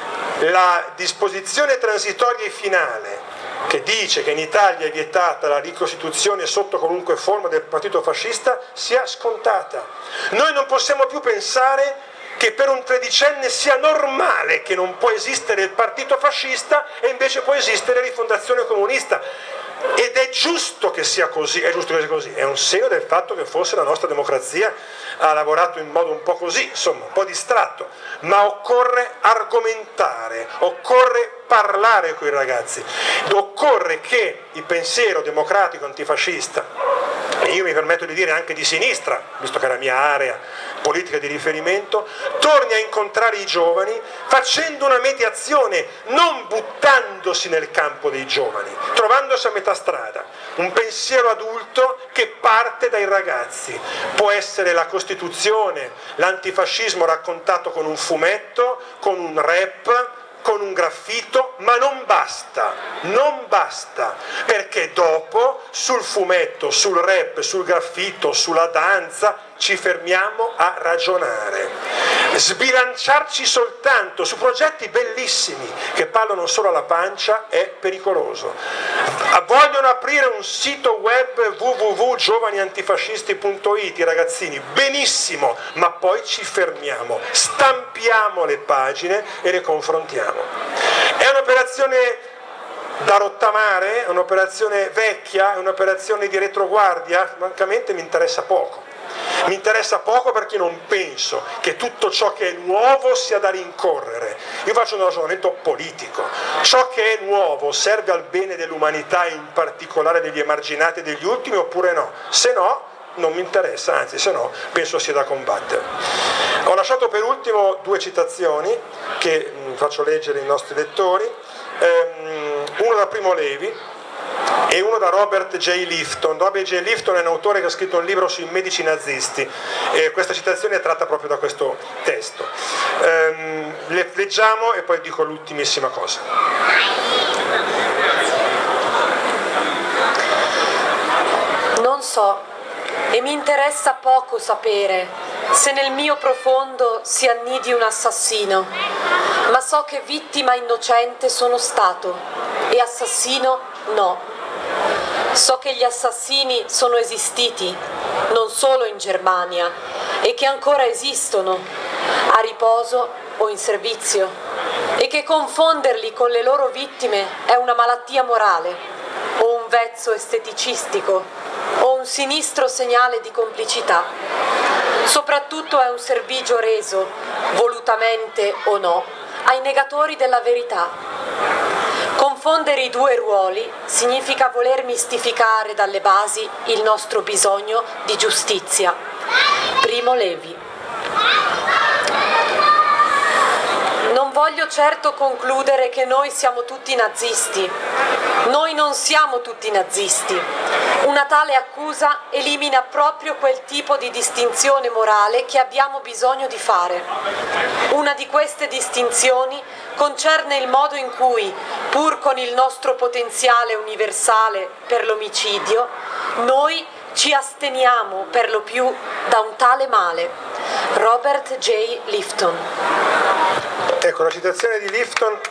la disposizione transitoria e finale che dice che in Italia è vietata la ricostituzione sotto qualunque forma del partito fascista sia scontata. Noi non possiamo più pensare che per un tredicenne sia normale che non può esistere il partito fascista e invece può esistere la rifondazione comunista. Ed è giusto che sia così, è un segno del fatto che forse la nostra democrazia ha lavorato in modo un po' così, insomma, un po' distratto, ma occorre argomentare, occorre parlare con i ragazzi, occorre che il pensiero democratico antifascista, e io mi permetto di dire anche di sinistra, visto che è la mia area politica di riferimento, torni a incontrare i giovani facendo una mediazione, non buttandosi nel campo dei giovani, trovandosi a metà strada, un pensiero adulto che parte dai ragazzi. Può essere la Costituzione, l'antifascismo raccontato con un fumetto, con un rap, con un graffito, ma non basta, perché dopo sul fumetto, sul rap, sul graffito, sulla danza ci fermiamo a ragionare. Sbilanciarci soltanto su progetti bellissimi che parlano solo alla pancia è pericoloso. Vogliono aprire un sito web www.giovaniantifascisti.it i ragazzini, benissimo, ma poi ci fermiamo, stampiamo le pagine e le confrontiamo. È un'operazione da rottamare, è un'operazione vecchia, è un'operazione di retroguardia, francamente mi interessa poco. Mi interessa poco perché non penso che tutto ciò che è nuovo sia da rincorrere. Io faccio un ragionamento politico. Ciò che è nuovo serve al bene dell'umanità e in particolare degli emarginati e degli ultimi oppure no? Se no, non mi interessa, anzi se no penso sia da combattere. Ho lasciato per ultimo due citazioni che faccio leggere ai nostri lettori, uno da Primo Levi e uno da Robert J. Lifton. Robert J. Lifton è un autore che ha scritto un libro sui medici nazisti e questa citazione è tratta proprio da questo testo. Le leggiamo e poi dico l'ultimissima cosa. Non so, e mi interessa poco sapere se nel mio profondo si annidi un assassino, ma so che vittima innocente sono stato e assassino no. So che gli assassini sono esistiti, non solo in Germania, e che ancora esistono, a riposo o in servizio, e che confonderli con le loro vittime è una malattia morale, o un vezzo esteticistico, o un sinistro segnale di complicità. Soprattutto è un servigio reso, volutamente o no, ai negatori della verità. Confondere i due ruoli significa voler mistificare dalle basi il nostro bisogno di giustizia. Primo Levi. Non voglio certo concludere che noi siamo tutti nazisti. Noi non siamo tutti nazisti. Una tale accusa elimina proprio quel tipo di distinzione morale che abbiamo bisogno di fare. Una di queste distinzioni concerne il modo in cui, pur con il nostro potenziale universale per l'omicidio, noi ci asteniamo per lo più da un tale male. Robert J. Lifton. Ecco, la citazione di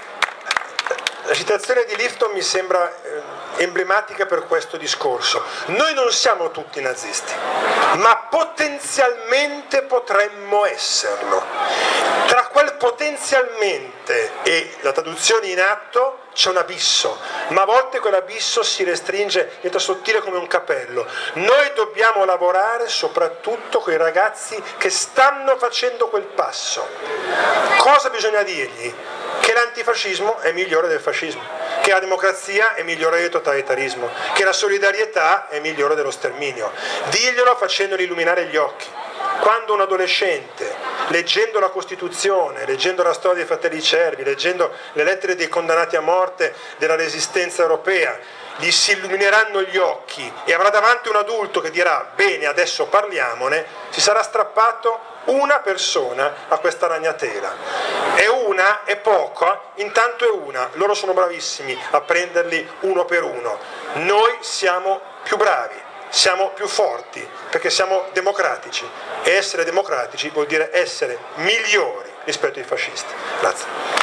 Lifton mi sembra emblematica per questo discorso. Noi non siamo tutti nazisti, ma potenzialmente potremmo esserlo. Tra quel potenzialmente e la traduzione in atto c'è un abisso, ma a volte quell'abisso si restringe, diventa sottile come un capello. Noi dobbiamo lavorare soprattutto con i ragazzi che stanno facendo quel passo. Cosa bisogna dirgli? Che l'antifascismo è migliore del fascismo, che la democrazia è migliore del totalitarismo, che la solidarietà è migliore dello sterminio. Diglielo facendogli illuminare gli occhi. Quando un adolescente, leggendo la Costituzione, leggendo la storia dei Fratelli Cervi, leggendo le lettere dei condannati a morte della Resistenza europea, gli si illumineranno gli occhi e avrà davanti un adulto che dirà bene, adesso parliamone, si sarà strappato una persona a questa ragnatela. È una, è poca, intanto è una. Loro sono bravissimi a prenderli uno per uno. Noi siamo più bravi. Siamo più forti perché siamo democratici e essere democratici vuol dire essere migliori rispetto ai fascisti. Grazie.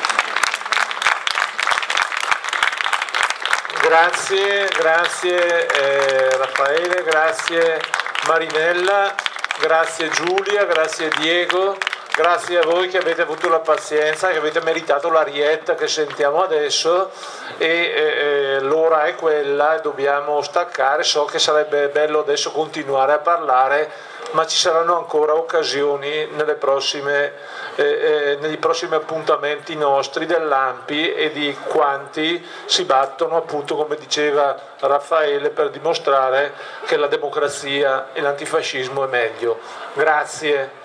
Grazie Raffaele, grazie Marinella, grazie Giulia, grazie Diego, grazie a voi che avete avuto la pazienza, che avete meritato l'arietta che sentiamo adesso e l'ora è quella e dobbiamo staccare. So che sarebbe bello adesso continuare a parlare, ma ci saranno ancora occasioni negli prossimi appuntamenti nostri dell'ANPI e di quanti si battono, appunto come diceva Raffaele, per dimostrare che la democrazia e l'antifascismo è meglio. Grazie.